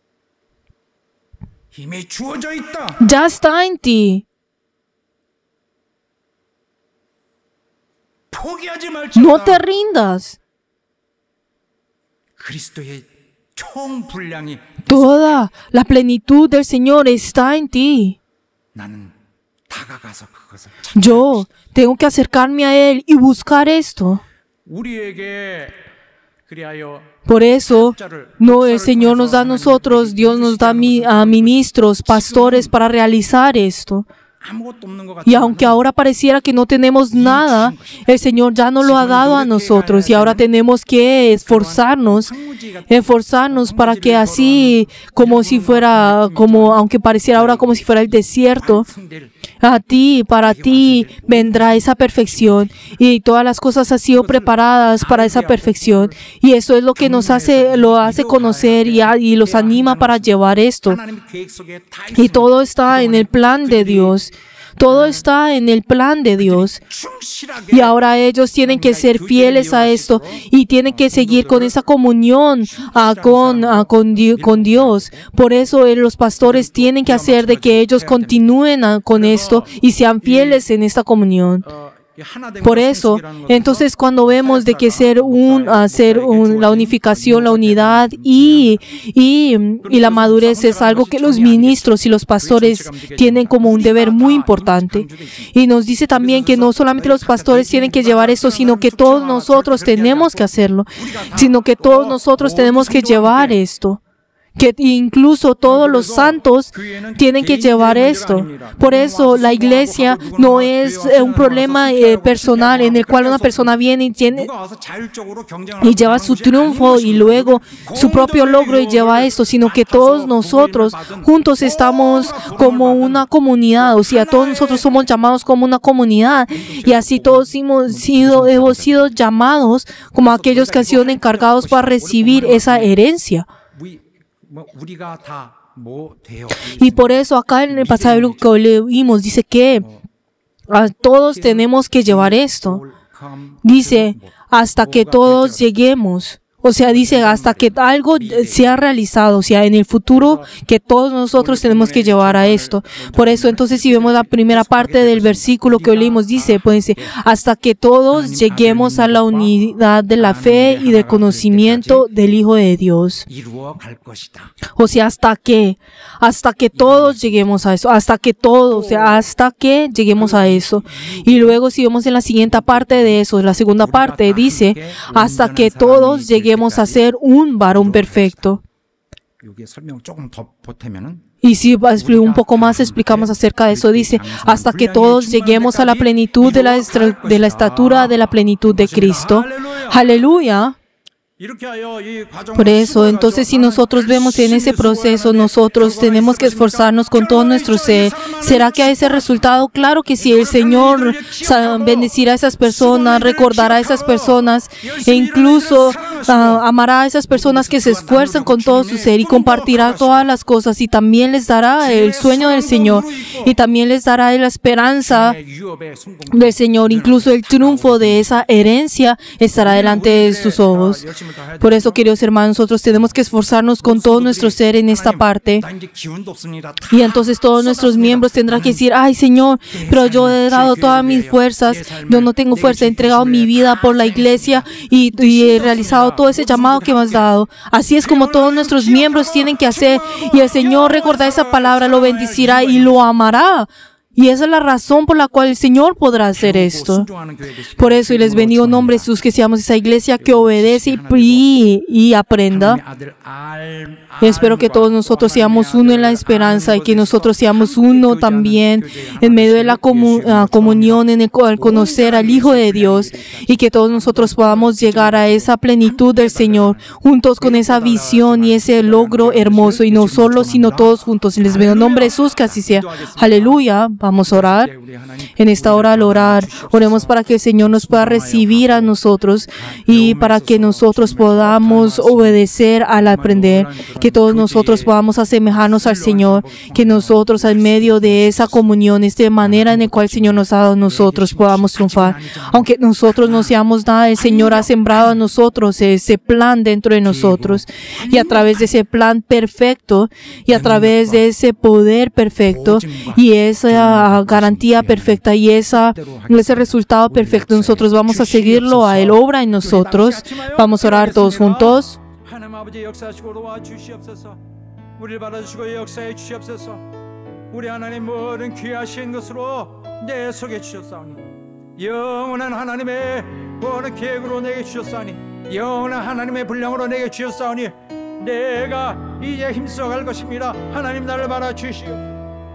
Ya está en ti. No te rindas. Toda la plenitud del Señor está en ti. Yo tengo que acercarme a Él y buscar esto. Por eso, no, el Señor nos da a nosotros, Dios nos da a ministros, pastores para realizar esto. Y aunque ahora pareciera que no tenemos nada, el Señor ya nos lo ha dado a nosotros y ahora tenemos que esforzarnos, esforzarnos para que así, como si fuera, como aunque pareciera ahora como si fuera el desierto, a ti, para ti vendrá esa perfección y todas las cosas han sido preparadas para esa perfección y eso es lo que nos hace, lo hace conocer y, a, y los anima para llevar esto. Y todo está en el plan de Dios. Todo está en el plan de Dios. Y ahora ellos tienen que ser fieles a esto y tienen que seguir con esa comunión uh, con, uh, con, con Dios. Por eso eh, los pastores tienen que hacer de que ellos continúen uh, con esto y sean fieles en esta comunión. Por eso, entonces cuando vemos de que ser un, hacer un, la unificación, la unidad y, y, y la madurez es algo que los ministros y los pastores tienen como un deber muy importante. Y nos dice también que no solamente los pastores tienen que llevar esto, sino que todos nosotros tenemos que hacerlo, sino que todos nosotros tenemos que llevar esto. Que incluso todos los santos tienen que llevar esto. Por eso la iglesia no es un problema eh, personal en el cual una persona viene y, tiene, y lleva su triunfo y luego su propio logro y lleva esto, sino que todos nosotros juntos estamos como una comunidad, o sea, todos nosotros somos llamados como una comunidad y así todos hemos sido, hemos sido llamados como aquellos que han sido encargados para recibir esa herencia. Y por eso acá en el pasaje que hoy leímos dice que a todos tenemos que llevar esto. Dice, hasta que todos lleguemos. O sea, dice, hasta que algo sea realizado, o sea, en el futuro que todos nosotros tenemos que llevar a esto. Por eso, entonces, si vemos la primera parte del versículo que hoy leímos, dice, pues dice, hasta que todos lleguemos a la unidad de la fe y del conocimiento del Hijo de Dios. O sea, hasta que, hasta que todos lleguemos a eso, hasta que todos, o sea, hasta que lleguemos a eso. Y luego, si vemos en la siguiente parte de eso, la segunda parte, dice, hasta que todos lleguemos a ser un varón perfecto. Y si un poco más explicamos acerca de eso, dice, hasta que todos lleguemos a la plenitud de la, de la estatura de la plenitud de Cristo. Aleluya. Por eso, entonces, si nosotros vemos en ese proceso, nosotros tenemos que esforzarnos con todo nuestro ser. ¿Será que hay ese resultado? Claro que sí. El Señor bendecirá a esas personas, recordará a esas personas e incluso uh, amará a esas personas que se esfuerzan con todo su ser y compartirá todas las cosas y también les dará el sueño del Señor y también les dará la esperanza del Señor. Incluso el triunfo de esa herencia estará delante de sus ojos. Por eso, queridos hermanos, nosotros tenemos que esforzarnos con todo nuestro ser en esta parte. Y entonces todos nuestros miembros tendrán que decir, ay Señor, pero yo he dado todas mis fuerzas, yo no tengo fuerza, he entregado mi vida por la iglesia y, y he realizado todo ese llamado que me has dado. Así es como todos nuestros miembros tienen que hacer. Y el Señor recordará esa palabra, lo bendecirá y lo amará. Y esa es la razón por la cual el Señor podrá hacer esto. Por eso, y les bendigo en nombre de Jesús, que seamos esa iglesia que obedece y, y aprenda. Y espero que todos nosotros seamos uno en la esperanza y que nosotros seamos uno también en medio de la comu uh, comunión, en el, al conocer al Hijo de Dios y que todos nosotros podamos llegar a esa plenitud del Señor juntos con esa visión y ese logro hermoso y no solo, sino todos juntos. Y les bendigo en nombre de Jesús, que así sea. Aleluya. Vamos a orar. En esta hora al orar, oremos para que el Señor nos pueda recibir a nosotros y para que nosotros podamos obedecer al aprender, que todos nosotros podamos asemejarnos al Señor, que nosotros en medio de esa comunión, esta manera en la cual el Señor nos ha dado a nosotros, podamos triunfar. Aunque nosotros no seamos nada, el Señor ha sembrado a nosotros ese plan dentro de nosotros y a través de ese plan perfecto y a través de ese poder perfecto y esa garantía perfecta y esa, ese resultado perfecto, nosotros vamos a seguirlo a Él, obra en nosotros. Vamos a orar todos juntos. 하나님 아버지 역사하시고 도와주시옵소서. 우리를 받아주시고 역사해 주시옵소서. 우리 하나님 모든 귀하신 것으로 내 속에 주셨사오니 영원한 하나님의 모든 계획으로 내게 주셨사오니 영원한 하나님의 분량으로 내게 주셨사오니 내가 이제 힘써갈 것입니다. 하나님 나를 받아주시옵소서.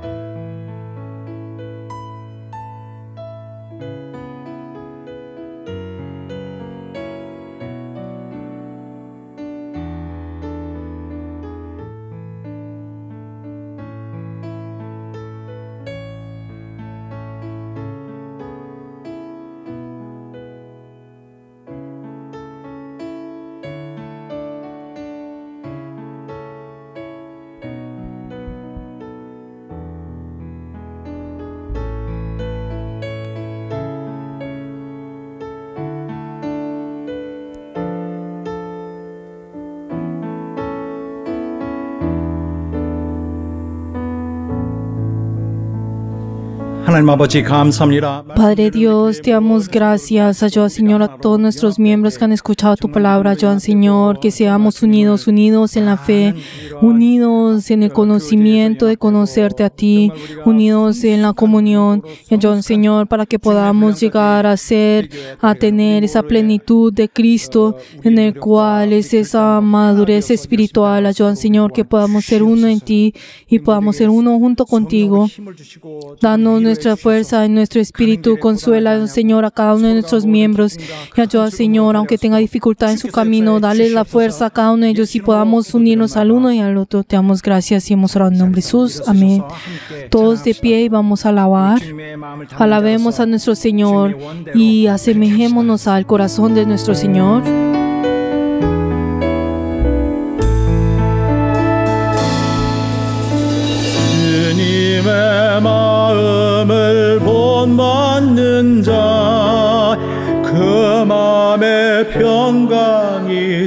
하나님 아버지 감사합니다. Padre Dios, te damos gracias. Ayuda, Señor, a todos nuestros miembros que han escuchado tu palabra. Ayuda, Señor, que seamos unidos, unidos en la fe, unidos en el conocimiento de conocerte a ti, unidos en la comunión. Y ayuda, Señor, para que podamos llegar a ser, a tener esa plenitud de Cristo, en el cual es esa madurez espiritual. Ayuda, Señor, que podamos ser uno en ti y podamos ser uno junto contigo. Danos nuestra fuerza en nuestro espíritu, consuela, Señor, a cada uno de nuestros miembros y ayuda, Señor, aunque tenga dificultad en su camino, dale la fuerza a cada uno de ellos y podamos unirnos al uno y al otro. Te damos gracias y hemos orado en nombre de Jesús. Amén. Todos de pie y vamos a alabar. Alabemos a nuestro Señor y asemejémonos al corazón de nuestro Señor. 주님의 마음을 본받는 자, 그 마음의 평강이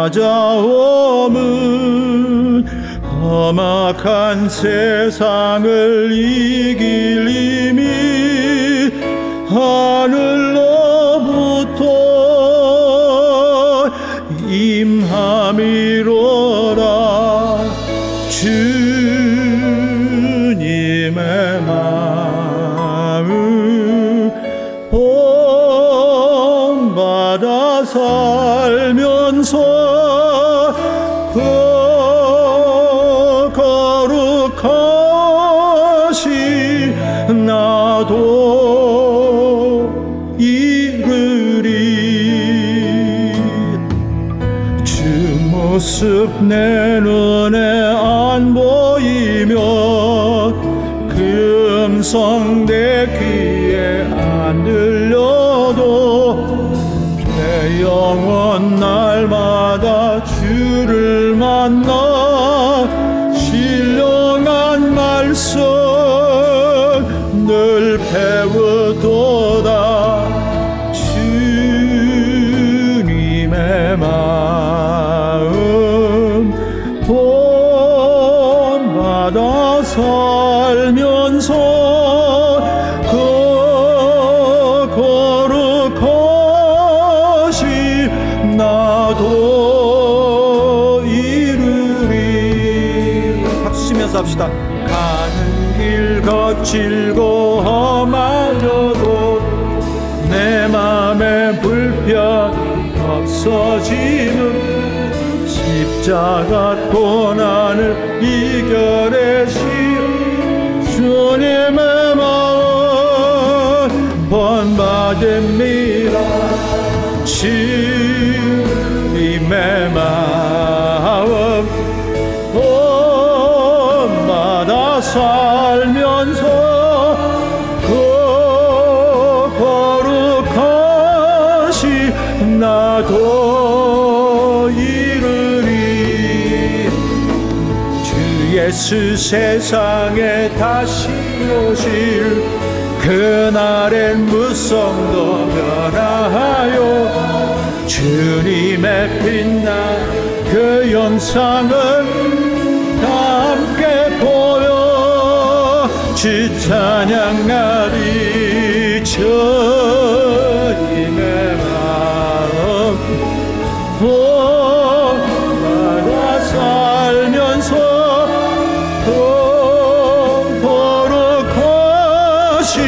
찾아오면 험악한 세상을 이길 힘이 하늘로부터 임함이로라. 주님의 마음 본받아 살면서 그 거룩하신 나도 이르리. 주 모습 내 눈에 안 보이며 그 음성 내 귀에 안 들려도 내 영혼 날마다 주를 만나 신령한 말씀 늘 배우도다. 주님의 마음 본받아 살면서 그 거룩하신 나도 이루리. 박수 치면서 합시다. 가는 길 거칠고 험하려도 내 맘에 불편이 없어지는 십자가 고난을 이겨내신 주님의 마음 본받습니다. 주님의 마음 본받아 살면서 예수 세상에 다시 오실 그날엔 무성도 변화하여 주님의 빛나 그 영상을 다 함께 보여 주 찬양하리 주님의 마음 본받아 살면서 거룩하시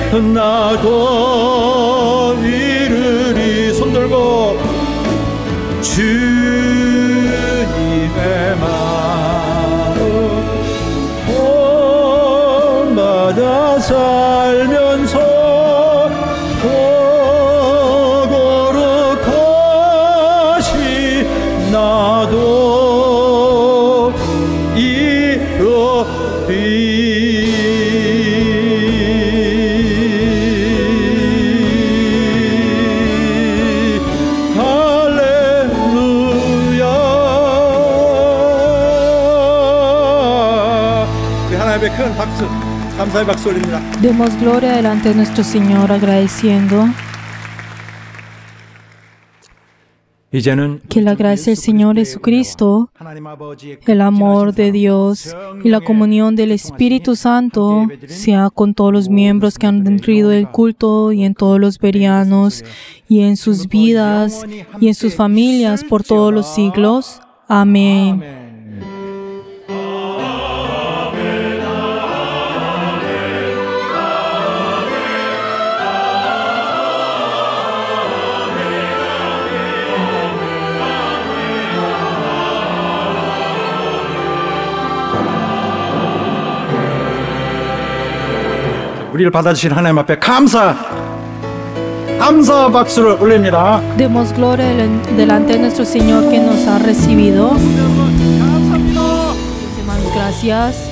나도 이르리 손들고 주님의 마음 본받아 살면서 거룩하시 나도 이르리 할렐루야. 우리 하나님의 큰 박수, 감사의 박수 올립니다. Demos gloria delante de nuestro Señor agradeciendo 이제는 que la gracia del Señor Jesucristo, el amor de Dios y la comunión del Espíritu Santo sea con todos los miembros que han nutrido el culto y en todos los berianos y en sus vidas y en sus familias por todos los siglos. Amén. 우리를 받아주신 하나님 앞에 감사, 감사 박수를 올립니다. Demos gloria del- delante de nuestro Señor que nos ha recibido. Muchísimas gracias.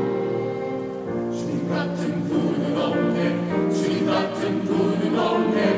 주님 같은 분은 없네. 주님 같은 분은 없네.